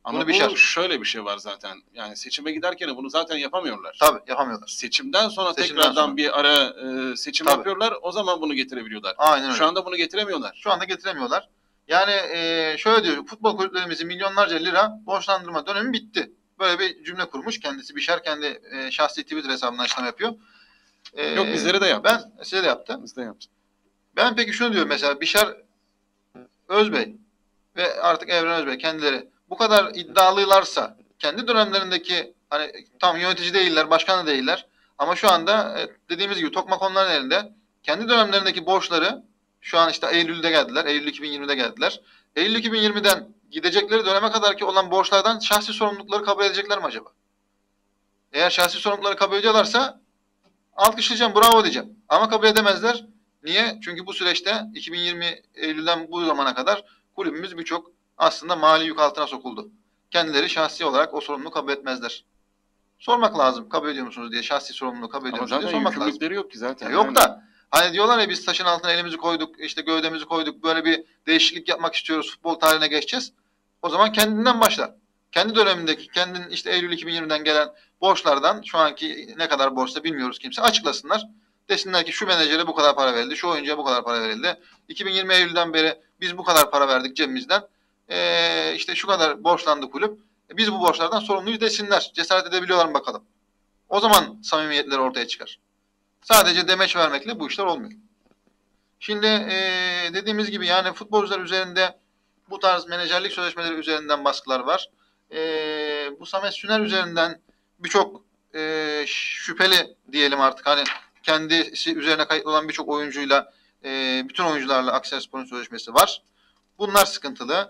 Ama Bunu bu Bişar. şöyle bir şey var zaten. Yani seçime giderken bunu zaten yapamıyorlar. Tabii yapamıyorlar. Seçimden sonra Seçimden tekrardan sonra. bir ara seçim Tabii. yapıyorlar. O zaman bunu getirebiliyorlar. Aynen öyle. Şu anda bunu getiremiyorlar. Şu anda getiremiyorlar. Yani şöyle diyor, futbol kulüplerimizin milyonlarca lira borçlandırma dönemi bitti. Böyle bir cümle kurmuş kendisi. Bişar kendi şahsi Twitter hesabından açıklama yapıyor. Yok, bizlere de yaptı. Ben size de yaptı. Biz de yaptık. Ben peki şunu diyorum mesela, Bişar Özbey ve artık Evren Özbey kendileri bu kadar iddialılarsa, kendi dönemlerindeki, hani tam yönetici değiller, başkan da değiller ama şu anda dediğimiz gibi tokmak onların elinde. Kendi dönemlerindeki borçları şu an işte Eylül'de geldiler. Eylül 2020'de geldiler. Eylül 2020'den gidecekleri döneme kadar ki olan borçlardan şahsi sorumlulukları kabul edecekler mi acaba? Eğer şahsi sorumlulukları kabul ediyorlarsa alkışlayacağım, bravo diyeceğim. Ama kabul edemezler. Niye? Çünkü bu süreçte 2020 Eylül'den bu zamana kadar kulübümüz birçok aslında mali yük altına sokuldu. Kendileri şahsi olarak o sorumluluğu kabul etmezler. Sormak lazım. Kabul ediyor musunuz diye. Şahsi sorumluluğu kabul ediyor Ama musunuz diye zaten sormak lazım. yükümlülükleri yok ki zaten. Yok Yani da hani diyorlar ya, biz taşın altına elimizi koyduk, işte gövdemizi koyduk, böyle bir değişiklik yapmak istiyoruz, futbol tarihine geçeceğiz. O zaman kendinden başlar. Kendi dönemindeki, kendin işte Eylül 2020'den gelen borçlardan, şu anki ne kadar borçta bilmiyoruz, kimse açıklasınlar. Desinler ki şu menajere bu kadar para verildi, şu oyuncuya bu kadar para verildi. 2020 Eylül'den beri biz bu kadar para verdik cebimizden. İşte şu kadar borçlandı kulüp. Biz bu borçlardan sorumluyuz desinler. Cesaret edebiliyorlar mı bakalım. O zaman samimiyetleri ortaya çıkar. Sadece demeç vermekle bu işler olmuyor. Şimdi dediğimiz gibi yani futbolcular üzerinde bu tarz menajerlik sözleşmeleri üzerinden baskılar var. Bu Samet Süner üzerinden birçok şüpheli diyelim artık, hani kendisi üzerine kayıtlı olan birçok oyuncuyla, bütün oyuncularla Akhisarspor'un sözleşmesi var. Bunlar sıkıntılı.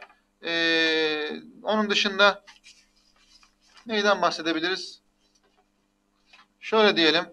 Onun dışında neyden bahsedebiliriz? Şöyle diyelim.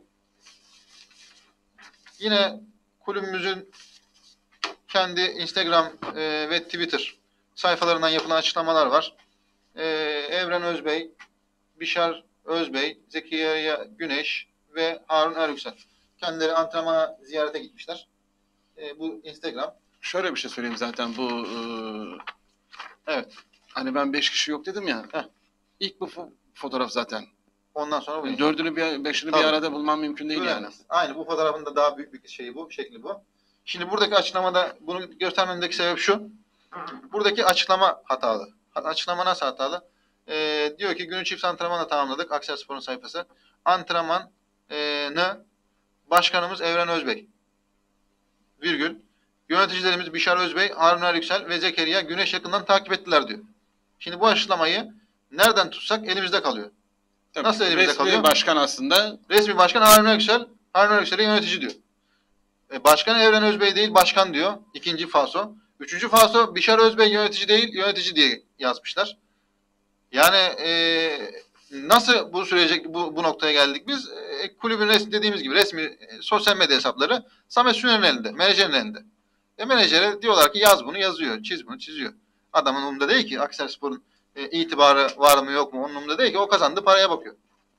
Yine kulübümüzün kendi Instagram ve Twitter sayfalarından yapılan açıklamalar var. Evren Özbey, Bişar Özbey, Zekeriya Güneş ve Harun Eryüksel kendileri antrenmana ziyarete gitmişler. Bu Instagram. şöyle bir şey söyleyeyim zaten bu Evet. hani ben 5 kişi yok dedim ya. Heh. İlk bu fotoğraf zaten. Ondan sonra bu. Dördünü beşini Tabii. bir arada bulmam mümkün değil yani. Aynı bu fotoğrafın da daha büyük bir şeyi bu, şekli bu. Şimdi buradaki açıklamada bunu göstermemdeki sebep şu. Buradaki açıklama hatalı. Açıklama nasıl hatalı? Diyor ki günü çift antrenmanla tamamladık. Akhisarspor'un sayfası. Antrenmanı başkanımız Evren Özbey. Virgül. Yöneticilerimiz Bişar Özbey, Harun Eryüksel ve Zekeriya Güneş yakından takip ettiler diyor. Şimdi bu açıklamayı nereden tutsak elimizde kalıyor. Tabii, Nasıl elimizde resmi kalıyor? başkan aslında. Resmi başkan Harun Eryüksel. Harun Eryüksel'e yönetici diyor. Başkan Evren Özbey değil, başkan diyor. İkinci falso. Üçüncü falso, Bişar Özbey yönetici değil, yönetici diye yazmışlar. Yani nasıl bu sürece bu noktaya geldik biz? Kulübün resmi, dediğimiz gibi resmi sosyal medya hesapları Samet Süner'in elinde, menajerin elinde. Menajere diyorlar ki yaz bunu, yazıyor. Çiz bunu, çiziyor. Adamın umurunda değil ki Akhisarspor'un itibarı var mı yok mu, onun umurunda değil ki. O kazandığı paraya bakıyor.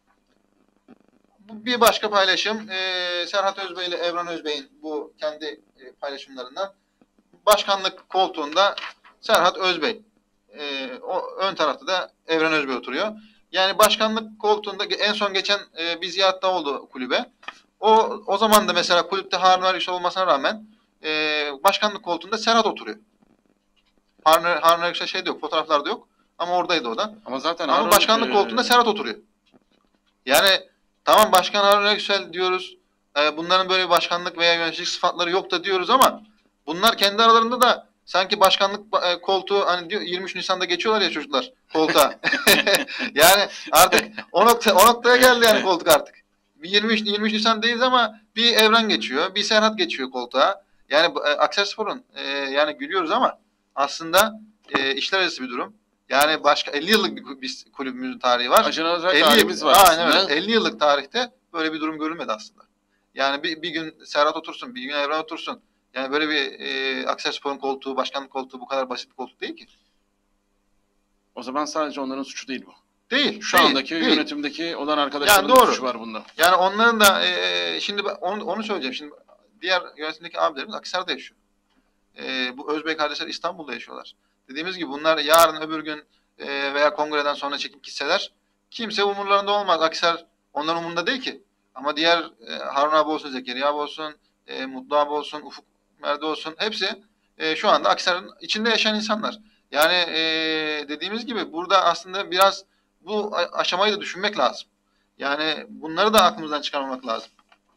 Bir başka paylaşım Serhat Özbey ile Evren Özbey'in bu kendi paylaşımlarından. Başkanlık koltuğunda Serhat Özbey, o ön tarafta da Evren Özbey oturuyor. Yani başkanlık koltuğunda en son geçen bir ziyaretle oldu kulübe. O zaman da mesela kulüpte Harun Eryüksel olmasına rağmen başkanlık koltuğunda Serhat oturuyor. Harun Eryüksel şeyde yok, fotoğraflarda yok ama oradaydı o da. Ama zaten Ama başkanlık koltuğunda Serhat oturuyor. Yani tamam, Başkan Harun Eryüksel diyoruz. Bunların böyle başkanlık veya yöneticilik sıfatları yok da diyoruz ama bunlar kendi aralarında da sanki başkanlık koltuğu, hani diyor 23 Nisan'da geçiyorlar ya çocuklar koltuğa. Yani artık o noktaya geldi yani koltuk artık. Bir 23 Nisan değiliz ama bir Evren geçiyor, bir Serhat geçiyor koltuğa. Yani Akhisarspor'un yani gülüyoruz ama aslında işler acısı bir durum. Yani başka 50 yıllık bir kulübümüzün tarihi var. acınacak halimiz var aslında. Aynen öyle. 50 yıllık tarihte böyle bir durum görülmedi aslında. Yani bir gün Serhat otursun, bir gün Evren otursun. Yani böyle bir Akhisarspor'un koltuğu, başkanlık koltuğu bu kadar basit bir koltuk değil ki. O zaman sadece onların suçu değil bu. Değil. Şu andaki yönetimdeki olan arkadaşların Yani doğru. suçu var bunda. Yani onların da şimdi onu söyleyeceğim. Şimdi diğer yönetimdeki abilerimiz Akhisar'da yaşıyor. Bu Özbey kardeşler İstanbul'da yaşıyorlar. Dediğimiz gibi bunlar yarın öbür gün veya kongreden sonra çekip gitseler kimse umurlarında olmaz. Akhisar onların umurunda değil ki. Ama diğer Harun abi olsun, Zekeriya abi olsun, Mutlu abi olsun, Ufuk Merdi olsun hepsi şu anda Akhisar'ın içinde yaşayan insanlar. Yani dediğimiz gibi burada aslında biraz bu aşamayı da düşünmek lazım. Yani bunları da aklımızdan çıkarmamak lazım.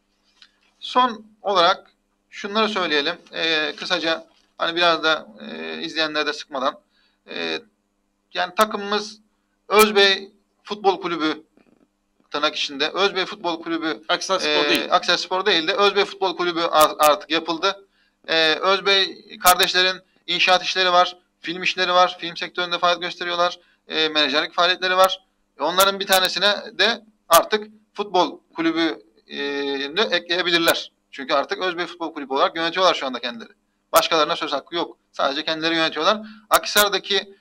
Son olarak şunları söyleyelim. Kısaca hani biraz da izleyenleri de sıkmadan. Yani takımımız Özbey Futbol Kulübü tırnak içinde. Özbey Futbol Kulübü Aksaspor değil. Aksaspor değil de Özbey Futbol Kulübü artık yapıldı. Özbey kardeşlerin inşaat işleri var, film işleri var, film sektöründe faaliyet gösteriyorlar, menajerlik faaliyetleri var. Onların bir tanesine de artık futbol kulübü ekleyebilirler. Çünkü artık Özbey Futbol Kulübü olarak yönetiyorlar şu anda kendileri. Başkalarına söz hakkı yok. Sadece kendileri yönetiyorlar. Akhisar'daki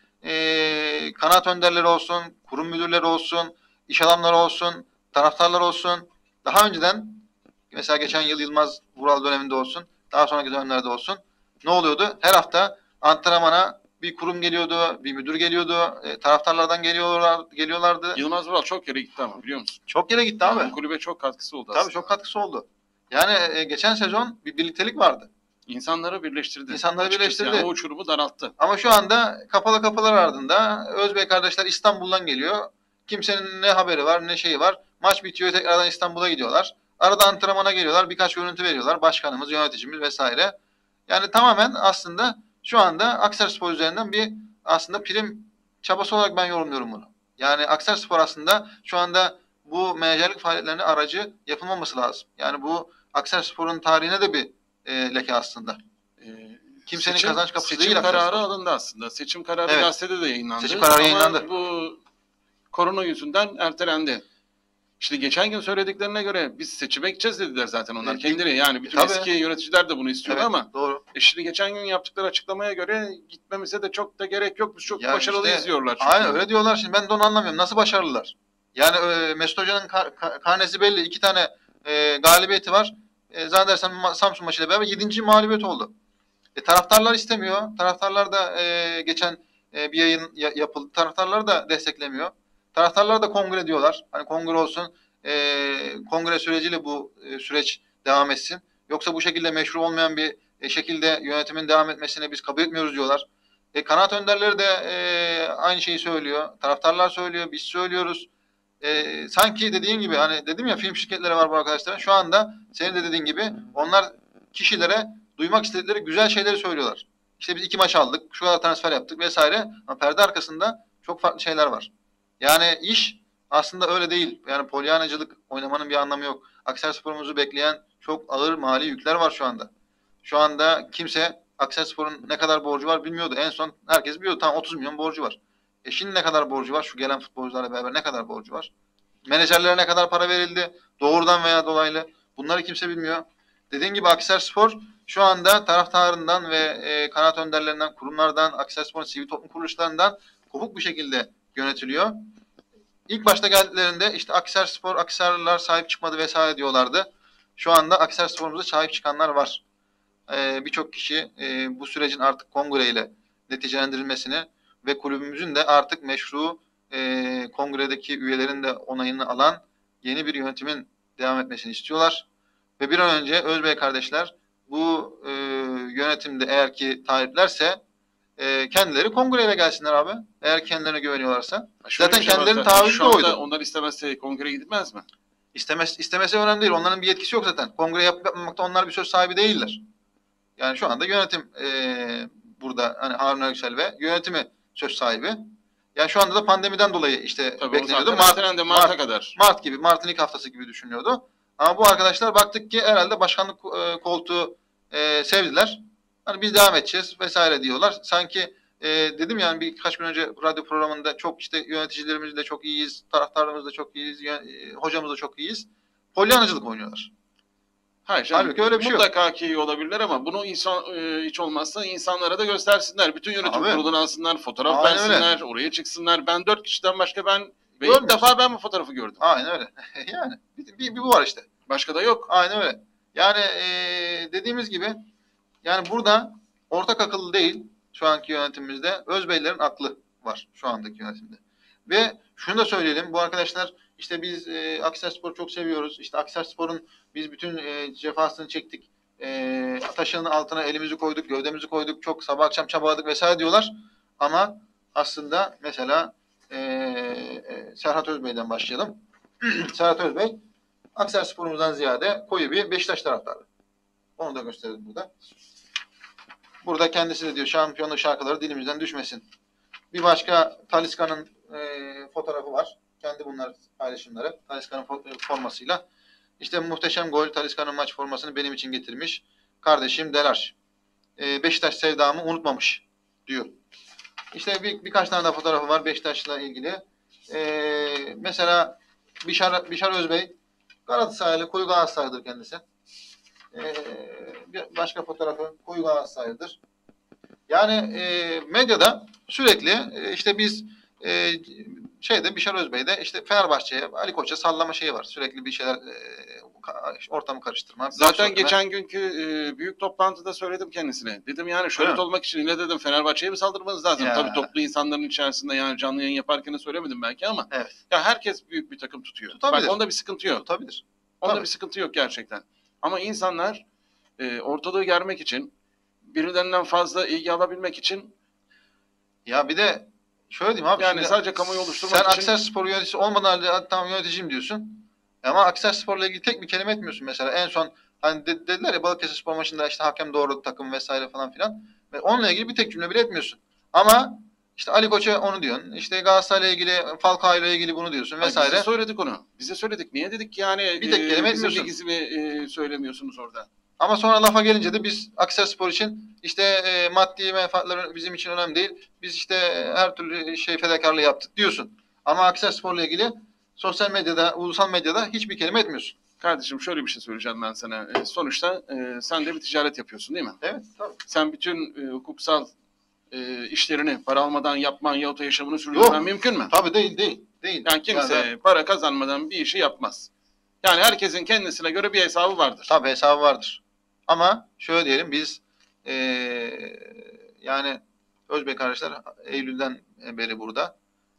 kanaat önderleri olsun, kurum müdürleri olsun, iş adamları olsun, taraftarlar olsun. Daha önceden mesela geçen yıl Yılmaz Vural döneminde olsun, daha sonraki dönemlerde olsun. Ne oluyordu? Her hafta antrenmana bir kurum geliyordu, bir müdür geliyordu, taraftarlardan geliyorlardı. Yılmaz Vural çok yere gitti ama biliyor musun? Çok yere gitti abi. Bu kulübe çok katkısı oldu Tabii aslında. çok katkısı oldu. Yani geçen sezon bir birliktelik vardı. İnsanları birleştirdi. İnsanları Açıkçası birleştirdi. Yani o uçurumu daralttı. Ama şu anda kapalı kapılar ardında Özbey kardeşler İstanbul'dan geliyor. Kimsenin ne haberi var ne şeyi var. Maç bitiyor tekrardan İstanbul'a gidiyorlar. Arada antrenmana geliyorlar. Birkaç görüntü veriyorlar. Başkanımız, yöneticimiz vesaire. Yani tamamen aslında şu anda Akhisarspor üzerinden bir aslında prim çabası olarak ben yorumluyorum bunu. Yani Akhisarspor aslında şu anda bu menajerlik faaliyetlerine aracı yapılmaması lazım. Yani bu Akhisarspor'un tarihine de bir leke aslında. Kimsenin kazanç kapısı değil. Seçim kararı alındı aslında. Seçim kararı Evet. gazetede de yayınlandı. Seçim kararı yayınlandı. Ama bu korona yüzünden ertelendi. İşte geçen gün söylediklerine göre biz seçime gideceğiz dediler zaten onlar kendileri. Yani bütün Tabii. eski yöneticiler de bunu istiyordu Evet, ama doğru. şimdi geçen gün yaptıkları açıklamaya göre gitmemize de çok da gerek yok. Biz çok Yani başarılıyız işte, diyorlar. Çünkü. Aynen öyle diyorlar. Şimdi ben de onu anlamıyorum. Nasıl başarılılar? Yani Mesut Hoca'nın karnesi belli. 2 tane galibiyeti var. Zannedersem Samsun maçıyla beraber 7. mağlubiyet oldu. Taraftarlar istemiyor. Taraftarlar da geçen bir yayın yapıldı. Taraftarlar da desteklemiyor. Taraftarlar da kongre diyorlar. Hani kongre olsun. Kongre süreciyle bu süreç devam etsin. Yoksa bu şekilde meşru olmayan bir şekilde yönetimin devam etmesine biz kabul etmiyoruz diyorlar. Kanaat önderleri de aynı şeyi söylüyor. Taraftarlar söylüyor. Biz söylüyoruz. Sanki dediğin gibi hani dedim ya film şirketleri var bu arkadaşların. Şu anda senin de dediğin gibi onlar kişilere duymak istedikleri güzel şeyleri söylüyorlar. İşte biz 2 maç aldık, şu kadar transfer yaptık vesaire. Ama perde arkasında çok farklı şeyler var. Yani iş aslında öyle değil. Yani polyanacılık oynamanın bir anlamı yok. Akhisarspor'umuzu bekleyen çok ağır mali yükler var şu anda. Şu anda kimse Akhisarspor'un ne kadar borcu var bilmiyordu. En son herkes biliyordu. Tam 30 milyon borcu var. Şimdi ne kadar borcu var? Şu gelen futbolcularla beraber ne kadar borcu var? Menajerlere ne kadar para verildi? Doğrudan veya dolaylı. Bunları kimse bilmiyor. Dediğim gibi Akhisarspor şu anda taraftarından ve kanaat önderlerinden, kurumlardan, Akhisarspor'un sivil toplum kuruluşlarından kopuk bir şekilde yönetiliyor. İlk başta geldiklerinde işte Akhisarspor, Akhisarlılar sahip çıkmadı vesaire diyorlardı. Şu anda Akhisarspor'umuza sahip çıkanlar var. Birçok kişi bu sürecin artık kongreyle neticelendirilmesini ve kulübümüzün de artık meşru kongredeki üyelerin de onayını alan yeni bir yönetimin devam etmesini istiyorlar. Ve bir an önce Özbey kardeşler bu yönetimde eğer ki taliplerse kendileri kongreyle gelsinler abi. Eğer kendilerine güveniyorlarsa. Şöyle Zaten bir şey var kendilerinin zaten. taahhüdü Şu anda oydu. onlar istemezse kongreye gidilmez mi? İstemesi önemli değil. Onların bir yetkisi yok zaten. Kongre yapmamakta onlar bir söz sahibi değiller. Yani şu anda yönetim burada hani Harun Öksel ve yönetimi söz sahibi. Yani şu anda da pandemiden dolayı işte Tabii bekleniyordu. Mart'a kadar. Mart gibi, Mart'ın ilk haftası gibi düşünüyordu. Ama bu arkadaşlar baktık ki herhalde başkanlık koltuğu sevdiler. Hani biz devam edeceğiz vesaire diyorlar. Sanki dedim yani birkaç gün önce radyo programında çok işte yöneticilerimiz de çok iyiyiz, taraftarlarımız da çok iyiyiz, hocamız da çok iyiyiz. Polyanacılık oynuyorlar. Hayır canım, Halbuki öyle bir şey yok. mutlaka ki iyi olabilirler ama bunu hiç olmazsa insanlara da göstersinler. Bütün yönetim kurulunu alsınlar, fotoğraf Aynen versinler, oraya çıksınlar. Ben 4 kişiden başka ve ilk Görmüyorsun. defa ben bu fotoğrafı gördüm. Aynen öyle. Yani bir bu var işte. Başka da yok. Aynen öyle. Yani dediğimiz gibi yani burada ortak akıllı değil şu anki yönetimimizde Özbeylerin aklı. var şu andaki yönetimde. Ve şunu da söyleyelim, bu arkadaşlar işte biz Akhisarspor'u çok seviyoruz. İşte Akhisarspor'un biz bütün cefasını çektik. Taşın altına elimizi koyduk, gövdemizi koyduk, çok sabah akşam çabaladık vesaire diyorlar. Ama aslında mesela Serhat Özbey'den başlayalım. Serhat Özbey Akhisarspor'umuzdan ziyade koyu bir Beşiktaş taraftarı. Onu da gösterelim burada. Burada kendisi de diyor şampiyonluk şarkıları dilimizden düşmesin. Bir başka Talisca'nın fotoğrafı var. Kendi bunlar paylaşımları. Talisca'nın formasıyla. İşte muhteşem gol. Talisca'nın maç formasını benim için getirmiş. Kardeşim Delar. Beşiktaş sevdamı unutmamış diyor. İşte birkaç tane daha fotoğrafı var Beşiktaş'la ilgili. Mesela Bişar Özbey Galatasaraylı, koyu Galatasaraylıdır kendisi. Bir başka fotoğrafı koyu Galatasaraylıdır. Yani medyada sürekli işte biz Bişar Özbey'de işte Fenerbahçe'ye, Ali Koç'a sallama şeyi var. Sürekli bir şeyler ortamı karıştırma. Zaten geçen günkü büyük toplantıda söyledim kendisine. Dedim yani şöhret olmak için yine dedim Fenerbahçe'ye mi saldırmanız lazım? Ya. Tabii toplu insanların içerisinde yani canlı yayın yaparken de söylemedim belki ama. Evet. Ya herkes büyük bir takım tutuyor. Tutabilir. Bak onda bir sıkıntı yok. Tutabilir. Onda Tabii. bir sıkıntı yok gerçekten. Ama insanlar ortalığı germek için, birilerinden fazla ilgi alabilmek için Ya bir de şöyle diyeyim abi. yani şimdi sadece kamuoyu oluşturmak sen için. Akhisarspor yöneticisi olmadan halde tamam yöneticiyim diyorsun. Ama Akhisarspor'la ilgili tek bir kelime etmiyorsun mesela. En son hani dediler ya Balıkesirspor maçında işte hakem doğru takım vesaire falan filan. Ve onunla ilgili bir tek cümle bile etmiyorsun. Ama işte Ali Koç'a onu diyorsun. İşte Galatasaray'la ilgili, Falcao'yla ilgili bunu diyorsun vesaire. Biz de söyledik onu. Biz de söyledik. Niye dedik ki yani Bir tek kelime bizim etmiyorsun. bilgimizi söylemiyorsunuz orada. Ama sonra lafa gelince de biz Akhisarspor için işte maddi menfaatler bizim için önemli değil. Biz işte her türlü fedakarlığı yaptık diyorsun. Ama Akhisarspor'la ilgili sosyal medyada, ulusal medyada hiçbir kelime etmiyorsun. Kardeşim şöyle bir şey söyleyeceğim ben sana. Sonuçta sen de bir ticaret yapıyorsun değil mi? Evet, tabii. Sen bütün hukuksal işlerini para almadan yapman yahut da yaşamını sürdürmen mümkün mü? Tabii değil. Yani kimse para kazanmadan bir işi yapmaz. Yani herkesin kendisine göre bir hesabı vardır. Tabii hesabı vardır. Ama şöyle diyelim biz yani Özbek kardeşler Eylül'den beri burada.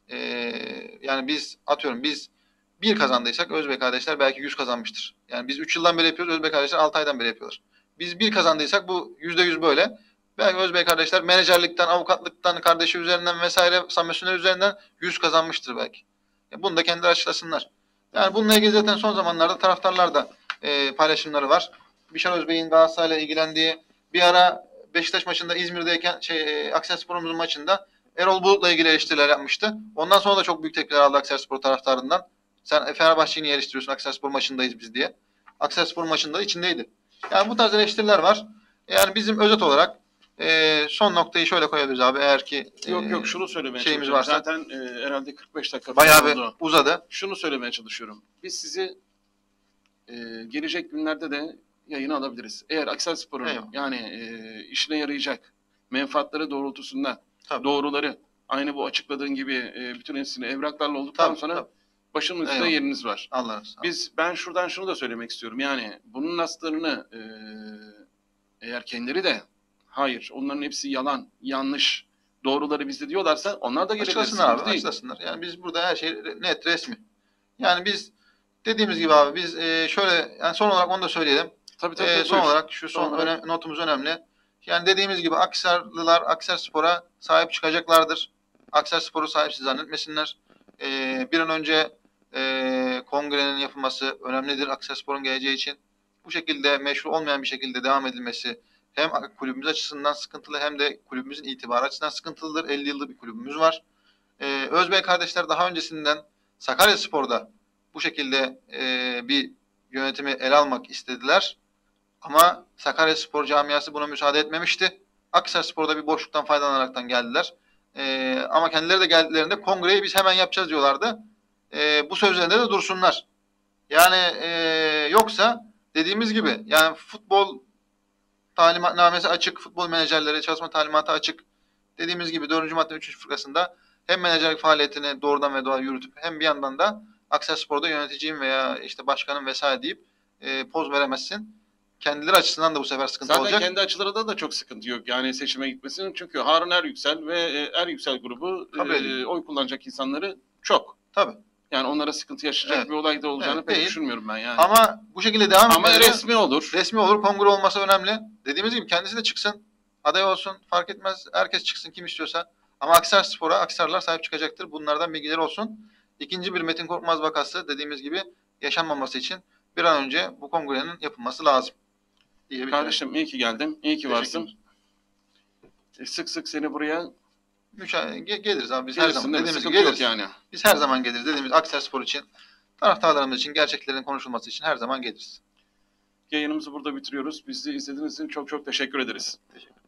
Yani biz atıyorum biz 1 kazandıysak Özbek kardeşler belki 100 kazanmıştır. Yani biz 3 yıldan beri yapıyoruz. Özbek kardeşler 6 aydan beri yapıyorlar. Biz 1 kazandıysak bu %100 böyle. Belki Özbek kardeşler menajerlikten, avukatlıktan, kardeşi üzerinden vesaire, Samet üzerinden 100 kazanmıştır belki. Bunu da kendileri açıklasınlar. Yani bununla ilgili zaten son zamanlarda taraftarlar da paylaşımları var. Bişar Özbey'in Galatasaray'la ilgilendiği bir ara Beşiktaş maçında İzmir'deyken Akhisarspor'umuzun maçında Erol Bulut'la ilgili eleştiriler yapmıştı. Ondan sonra da çok büyük tepkiler aldı Akhisarspor taraftarından. Sen Fenerbahçe'yi niye eleştiriyorsun? Akhisarspor maçındayız biz diye. Akhisarspor maçında içindeydi. Yani bu tarz eleştiriler var. Yani bizim özet olarak son noktayı şöyle koyabiliriz abi. Eğer ki Yok şunu söylemeye şeyimiz çalışıyorum. varsa. Zaten herhalde 45 dakika Bayağı bir oldu. uzadı. Şunu söylemeye çalışıyorum. Biz sizi gelecek günlerde de yayına alabiliriz. Eğer Akhisarspor'un yani işine yarayacak menfaatleri doğrultusunda doğruları aynı bu açıkladığın gibi bütün hepsini evraklarla olduktan sonra başımın üstünde yeriniz var. Allah razı olsun. Ben şuradan şunu da söylemek istiyorum. Yani bunun aslarını eğer kendileri de hayır onların hepsi yalan, yanlış, doğruları bizde diyorlarsa onlar da gelebilir. Açıklasınlar abi, açıklasınlar. Yani biz burada her şey net, resmi. Yani biz dediğimiz gibi abi biz şöyle yani son olarak onu da söyleyelim. Tabii, son olarak şu notumuz önemli. Yani dediğimiz gibi Akhisarlılar Akhisarspor'a sahip çıkacaklardır. Akhisarspor'u sahipsiz zannetmesinler. Bir an önce kongrenin yapılması önemlidir Akhisarspor'un geleceği için. Bu şekilde meşru olmayan bir şekilde devam edilmesi hem kulübümüz açısından sıkıntılı hem de kulübümüzün itibarı açısından sıkıntılıdır. 50 yıllık bir kulübümüz var. Özbey kardeşler daha öncesinden Sakaryaspor'da bu şekilde bir yönetimi ele almak istediler. Ama Sakaryaspor camiası buna müsaade etmemişti. Akhisarspor'da bir boşluktan faydalanaraktan geldiler. Ama kendileri de geldiklerinde kongreyi biz hemen yapacağız diyorlardı. Bu sözlerinde de dursunlar. Yani yoksa dediğimiz gibi yani futbol talimatnamesi açık, futbol menajerleri çalışma talimatı açık. Dediğimiz gibi 4. madde 3. fıkrasında hem menajerlik faaliyetini doğrudan ve doğal yürütüp hem bir yandan da Akhisarspor'da yöneticiyim veya işte başkanım vesaire deyip poz veremezsin. kendileri açısından da bu sefer sıkıntı Zaten olacak. kendi açılarında da çok sıkıntı yok yani seçime gitmesinin. Çünkü Harun Eryüksel ve Eryüksel grubu Kabul ediliyor. oy kullanacak insanları çok. Tabii. Yani onlara sıkıntı yaşayacak Evet. bir olay da olacağını Evet, pek değil. düşünmüyorum ben yani. Ama bu şekilde devam Ama etmeleri resmi olur. resmi olur. Kongre olması önemli. Dediğimiz gibi kendisi de çıksın. Aday olsun. Fark etmez. Herkes çıksın kim istiyorsa. Ama Akhisarspor'a Akhisarlılar sahip çıkacaktır. Bunlardan bilgiler olsun. İkinci bir Metin Korkmaz vakası dediğimiz gibi yaşanmaması için bir an önce bu kongrenin yapılması lazım. Diye Kardeşim iyi ki geldin. İyi ki varsın. Teşekkür Sık sık seni buraya geliriz abi biz her gelirsin zaman. değil mi? Dediğimiz gibi Sıkıntı yok geliriz. yani. Biz her zaman geliriz. Dediğimiz Akhisarspor için, taraftarlarımız için, gerçeklerin konuşulması için her zaman geliriz. Yayınımızı burada bitiriyoruz. Bizi izlediğiniz için çok çok teşekkür ederiz. Teşekkür